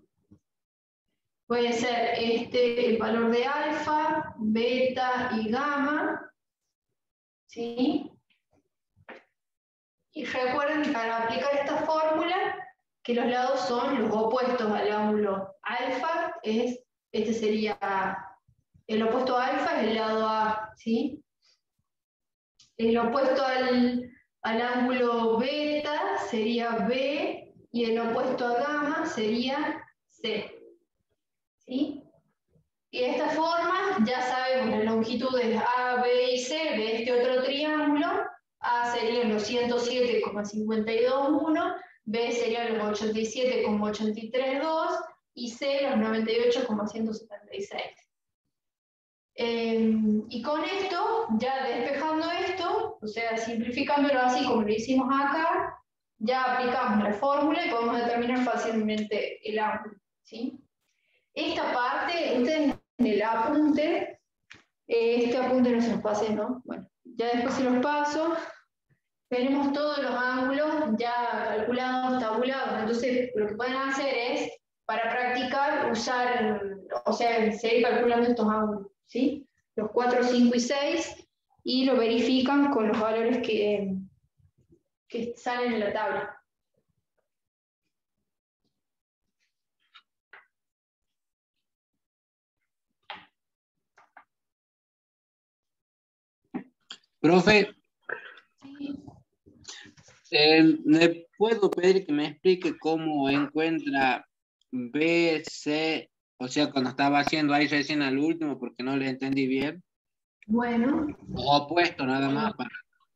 Puede ser este el valor de alfa, beta y gamma, ¿sí? Y recuerden que para aplicar esta fórmula, que los lados son los opuestos al ángulo alfa, es, este sería, el opuesto a alfa es el lado A, ¿sí? El opuesto al, al ángulo beta sería B, y el opuesto a gamma sería C, ¿sí? Y de esta forma ya sabemos las longitudes A, B y C de este otro triángulo. A serían los ciento siete coma cincuenta y dos uno, B serían los ochenta y siete coma ochenta y tres dos y C los noventa y ocho coma ciento setenta y seis. Eh, y con esto, ya despejando esto, o sea, simplificándolo así como lo hicimos acá, ya aplicamos la fórmula y podemos determinar fácilmente el ángulo, ¿sí? Esta parte, ustedes en el apunte, eh, este apunte no se los pase, ¿no? Bueno, ya después se los paso. Tenemos todos los ángulos ya calculados, tabulados. Entonces, lo que pueden hacer es, para practicar, usar, o sea, seguir calculando estos ángulos, ¿sí? Los cuatro, cinco y seis, y lo verifican con los valores que, que salen en la tabla. Profe, Sí. eh, ¿le puedo pedir que me explique cómo encuentra B, C? O sea, cuando estaba haciendo ahí recién al último, porque no le entendí bien. Bueno. Opuesto nada más. Para...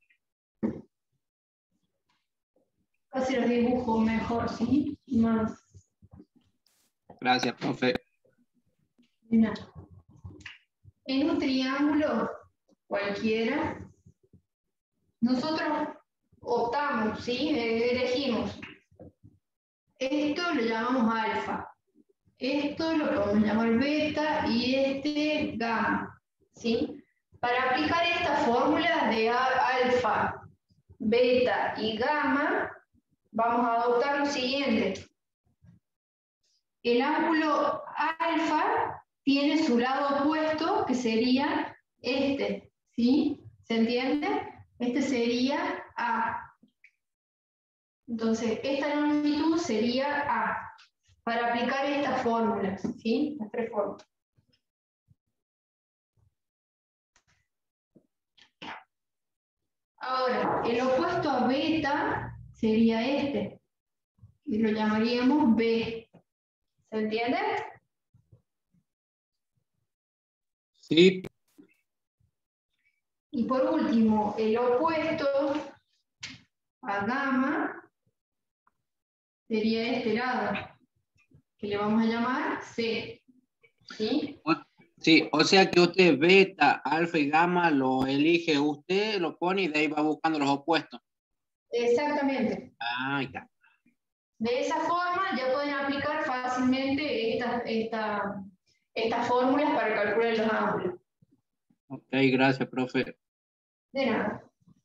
Casi los dibujo mejor, ¿sí? Más. Gracias, profe. Mira. En un triángulo cualquiera, nosotros optamos, ¿sí? Elegimos. Esto lo llamamos alfa. Esto lo podemos llamar beta y este gamma, ¿sí? Para aplicar esta fórmula de alfa, beta y gamma, vamos a adoptar lo siguiente. el ángulo alfa tiene su lado opuesto, que sería este, ¿sí? ¿Se entiende? Este sería A. Entonces, esta longitud sería A, para aplicar estas fórmulas, ¿sí? Las tres fórmulas. Ahora, el opuesto a beta sería este, y lo llamaríamos B. ¿Se entiende? Sí. Y por último, el opuesto a gamma sería este lado, que le vamos a llamar C. ¿Sí? Sí, o sea que usted beta, alfa y gamma lo elige usted, lo pone y de ahí va buscando los opuestos. Exactamente. Ah, ya. De esa forma ya pueden aplicar fácilmente estas esta, esta fórmulas para calcular los ángulos. Ok, gracias, profe. De nada.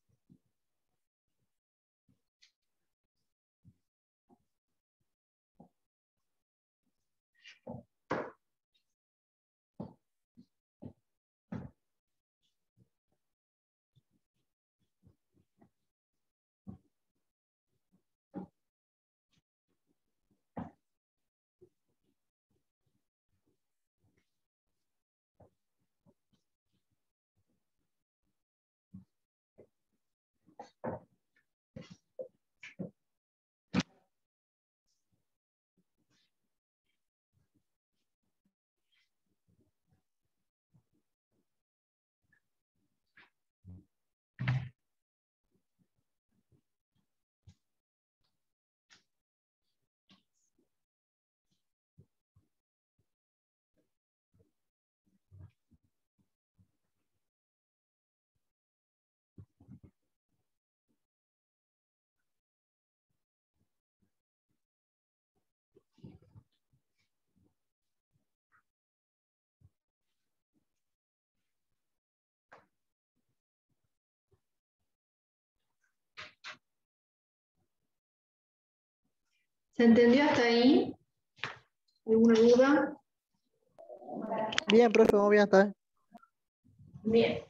¿Se entendió hasta ahí? ¿Alguna duda? Bien, profe, muy bien, está bien. Bien.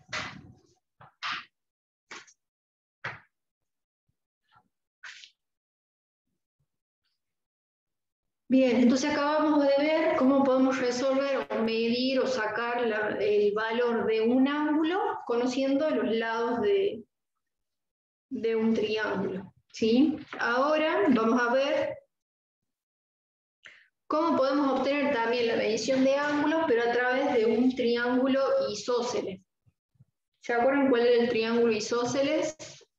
Bien, entonces acabamos de ver cómo podemos resolver o medir o sacar la- el valor de un ángulo conociendo los lados de, de un triángulo, ¿sí? Ahora vamos a ver cómo podemos obtener también la medición de ángulos, pero a través de un triángulo isósceles. ¿Se acuerdan cuál era el triángulo isósceles?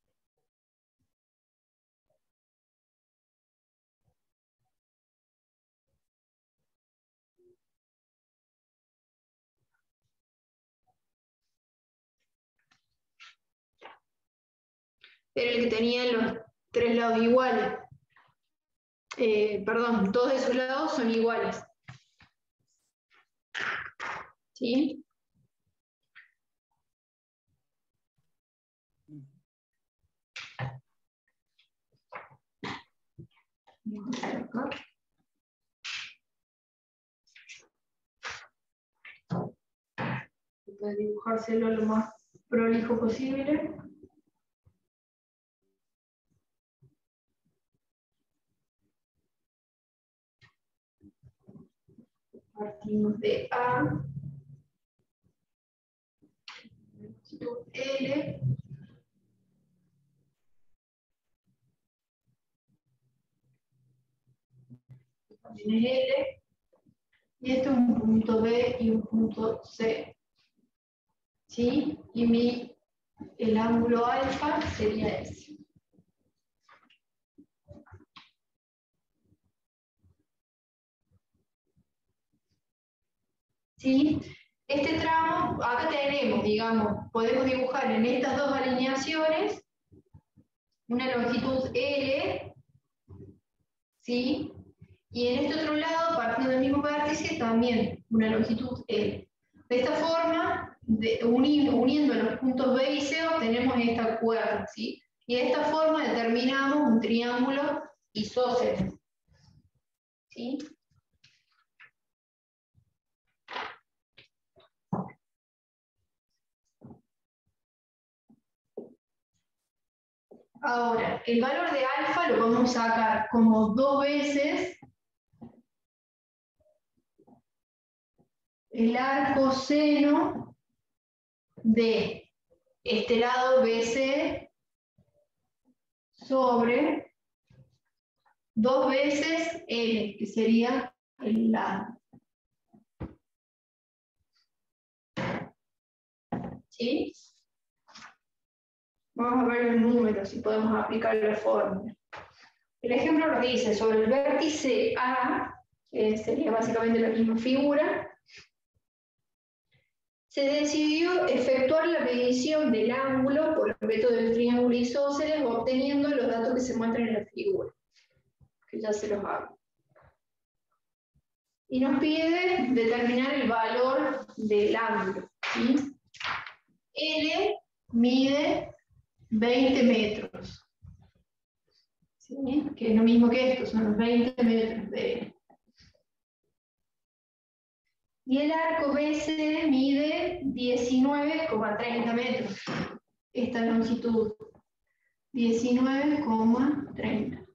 Era el que tenía los tres lados iguales. Eh, perdón, todos esos lados son iguales. ¿Sí? Acá. Puede dibujárselo lo más prolijo posible. Partimos de A. L. También es L. Y esto es un punto B y un punto C. ¿Sí? Y mi, el ángulo alfa sería ese. ¿Sí? Este tramo, acá tenemos, digamos, podemos dibujar en estas dos alineaciones una longitud L, ¿sí? Y en este otro lado, partiendo del mismo vértice, también una longitud L. De esta forma, de, uni, uniendo los puntos B y C, obtenemos esta cuerda, ¿sí? Y de esta forma determinamos un triángulo isósceles, ¿sí? Ahora, el valor de alfa lo podemos sacar como dos veces el arco seno de este lado B C sobre dos veces L, que sería el lado. ¿Sí? Vamos a ver el número, si podemos aplicar la fórmula. El ejemplo nos dice, sobre el vértice A, que sería básicamente la misma figura, se decidió efectuar la medición del ángulo por el método del triángulo isósceles, obteniendo los datos que se muestran en la figura, que ya se los hago. Y nos pide determinar el valor del ángulo, ¿sí? L mide veinte metros, ¿sí? Que es lo mismo que esto, son los veinte metros de L. Y el arco B C mide diecinueve coma treinta metros. Esta longitud, diecinueve coma treinta.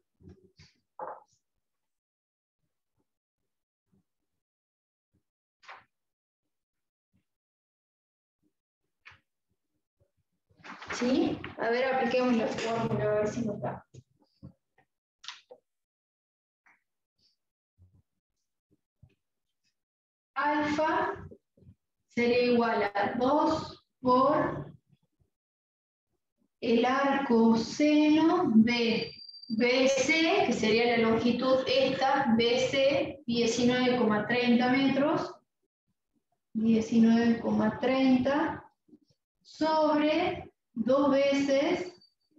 ¿Sí? A ver, apliquemos la fórmula, a ver si nos da. Alfa sería igual a dos por el arco seno de B C, que sería la longitud esta, B C, diecinueve coma treinta metros, diecinueve coma treinta, sobre dos veces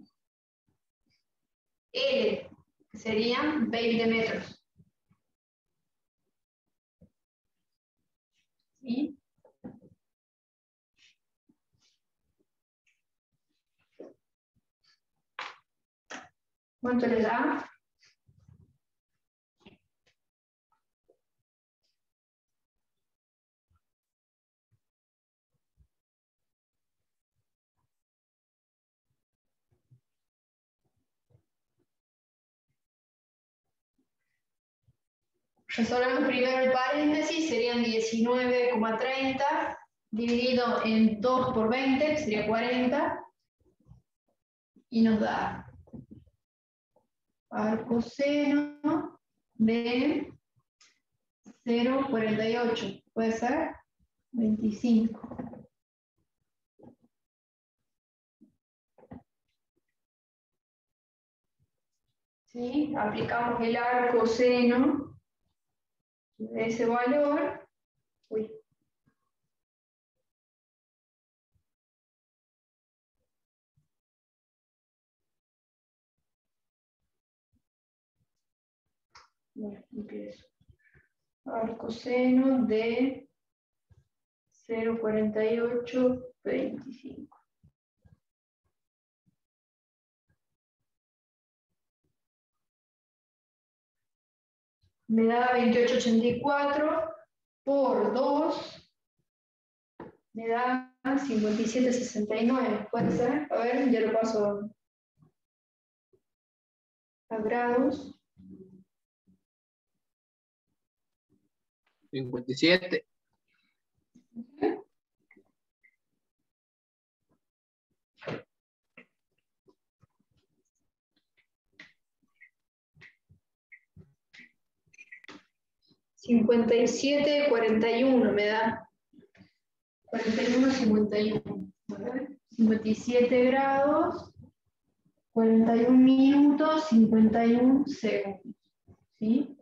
L, que serían veinte metros. ¿Sí? ¿Cuánto le da? Resolvemos primero el paréntesis, serían diecinueve coma treinta dividido en dos por veinte, que sería cuarenta, y nos da arco seno de cero coma cuarenta y ocho, ¿puede ser? veinticinco. ¿Sí? Aplicamos el arco seno de ese valor. Uy. Bueno, empiezo. Arco seno de cero coma cuarenta y ocho, veinticinco. Me da veintiocho coma ochenta y cuatro por dos, me da cincuenta y siete coma sesenta y nueve. ¿Puede ser? A ver, ya lo paso a grados. cincuenta y siete. cincuenta y siete, cuarenta y uno me da. cuarenta y uno, cincuenta y uno. A ver, cincuenta y siete grados, cuarenta y un minutos, cincuenta y un segundos. ¿Sí?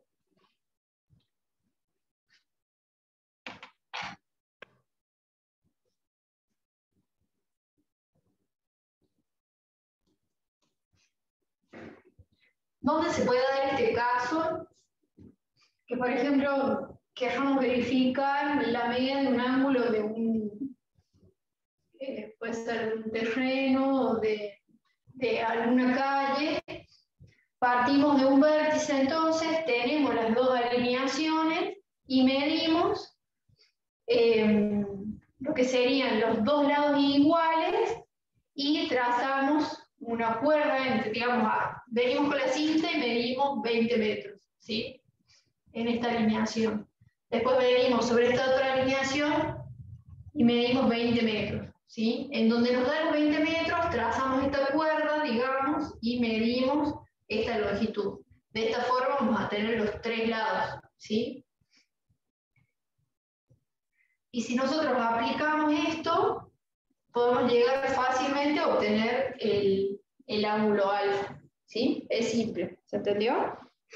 ¿Dónde se puede dar este caso? Que, por ejemplo, queramos verificar la medida de un ángulo de un, eh, puede ser un terreno o de, de alguna calle. Partimos de un vértice, entonces tenemos las dos alineaciones y medimos eh, lo que serían los dos lados iguales y trazamos una cuerda, entre, digamos, a- venimos con la cinta y medimos veinte metros, ¿sí? En esta alineación. Después venimos sobre esta otra alineación y medimos veinte metros, ¿sí? En donde nos dan los veinte metros, trazamos esta cuerda, digamos, y medimos esta longitud. De esta forma vamos a tener los tres lados, ¿sí? Y si nosotros aplicamos esto, podemos llegar fácilmente a obtener el, el ángulo alfa, ¿sí? Es simple, ¿se entendió?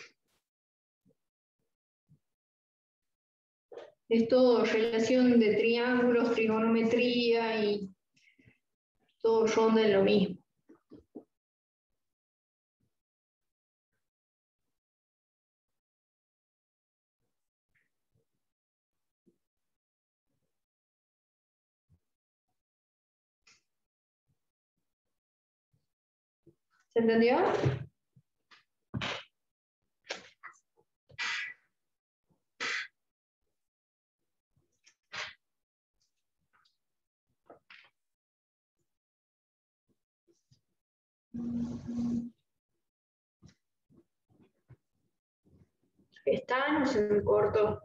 Es todo relación de triángulos, trigonometría y todo ronda en lo mismo. ¿Se entendió? ¿Están o se me cortó?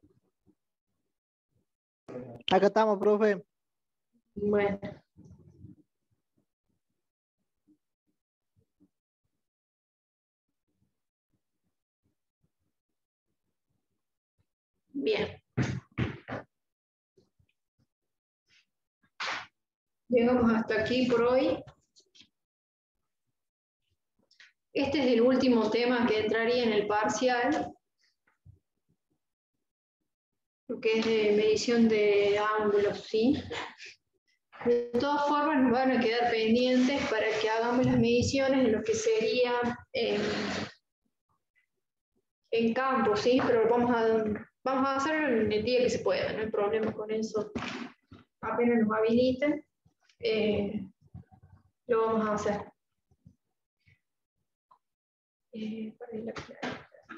Acá estamos, profe. Bueno. Bien. Llegamos hasta aquí por hoy. Este es el último tema que entraría en el parcial, porque es de medición de ángulos, ¿sí? De todas formas, nos van a quedar pendientes para que hagamos las mediciones en lo que sería en, en campo, ¿sí? Pero vamos a, vamos a hacerlo en el día que se pueda, no hay problema con eso. Apenas nos habiliten, eh, lo vamos a hacer. Eh, para ir a-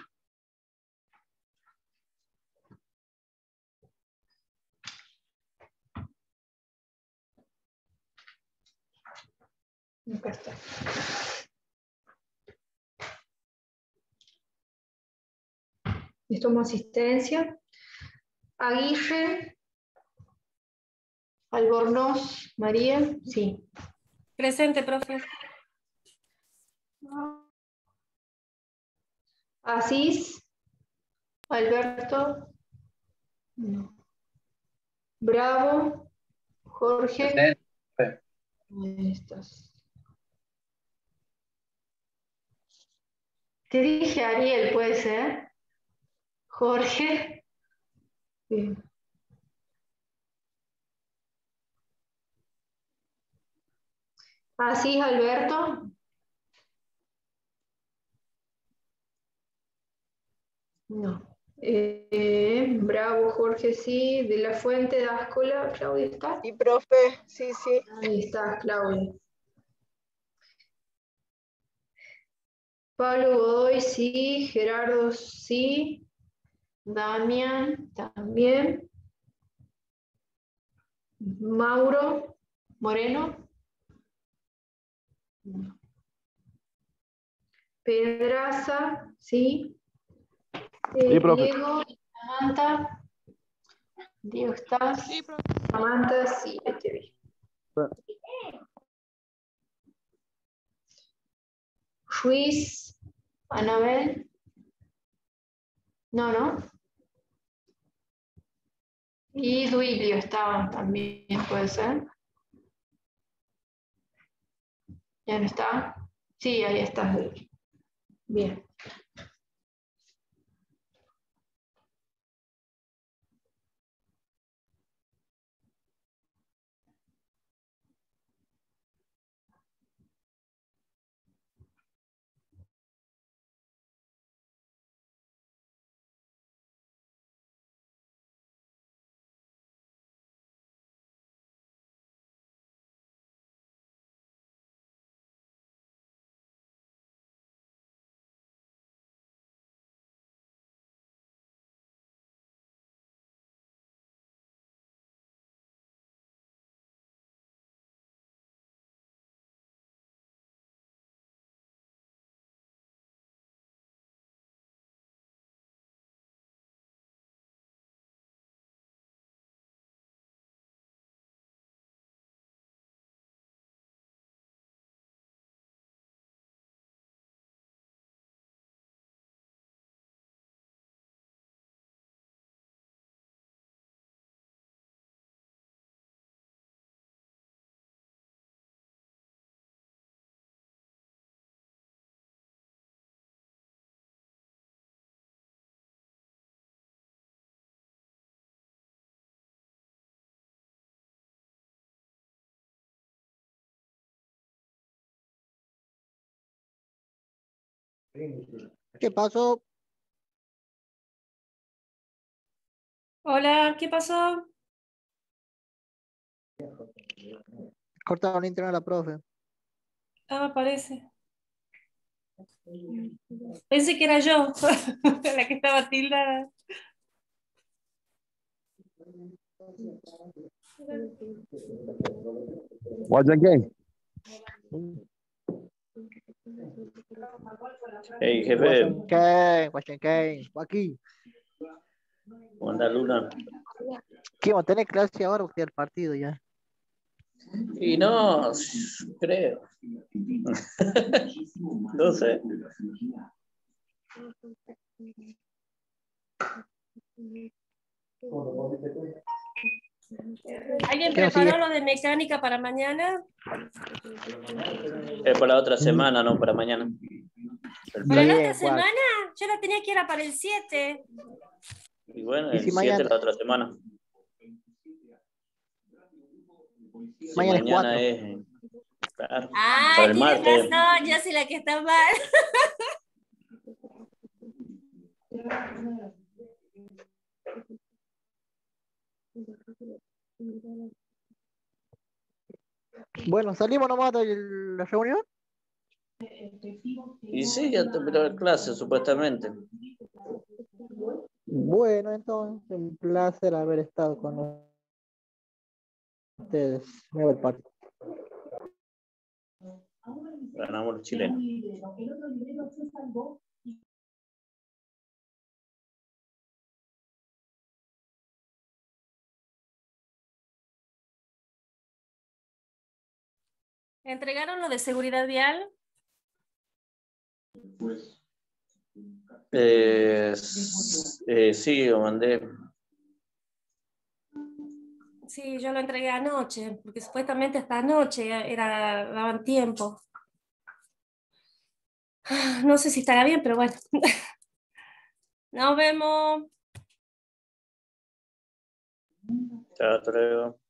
Acá está. Les tomo asistencia. Aguirre, Albornoz, María, sí. Presente, profe. Asís, Alberto, no. Bravo, Jorge. Ahí estás. Te dije Ariel, puede ser. Jorge. Bien. Asís, Alberto. No. Eh, Bravo, Jorge, sí. De la Fuente, Dáscola. Claudia, ¿está? Sí, profe, sí, sí. Ahí está, Claudia. Pablo Godoy, sí. Gerardo, sí. Damián, también. Mauro Moreno. No. Pedraza, sí. Eh, Sí, profe. Diego, Samantha. Diego, ¿estás? Sí, profe. Samantha, sí, ya te vi. Ruiz, Anabel. No, no. Y Duilio estaban también, puede ser. ¿Ya no está? Sí, ahí está. Bien. ¿Qué pasó? Hola, ¿qué pasó? Cortaron internet a la profe. Ah, parece. Pensé que era yo, la que estaba tildada. Watching game. Hey, jefe, ¿Qué? ¿Qué? Aquí. ¿cómo anda Luna? ¿Qué vamos a tener clase ahora porque el partido ya? Y no, creo. No sé. ¿Alguien ¿Qué nos preparó sigue? lo de mecánica para mañana? Es para la otra semana, no para mañana. El ¿Para plan. la Bien, otra guacho. semana? Yo la tenía que ir para el siete. Y bueno, ¿Y el si siete mañana- la otra semana. Si Mañana es mañana cuatro. es, claro, Ah, para el tienes martes. razón, yo soy la que está mal. Bueno, salimos nomás de la reunión. Y sí, ya terminó la clase, supuestamente. Bueno, entonces, un placer haber estado con ustedes. Me voy al partido. Ganamos los chilenos. ¿Entregaron lo de seguridad vial? Eh, s- eh, sí, lo mandé. Sí, yo lo entregué anoche, porque supuestamente esta noche era, daban tiempo. No sé si estará bien, pero bueno. Nos vemos. Chao, hasta luego.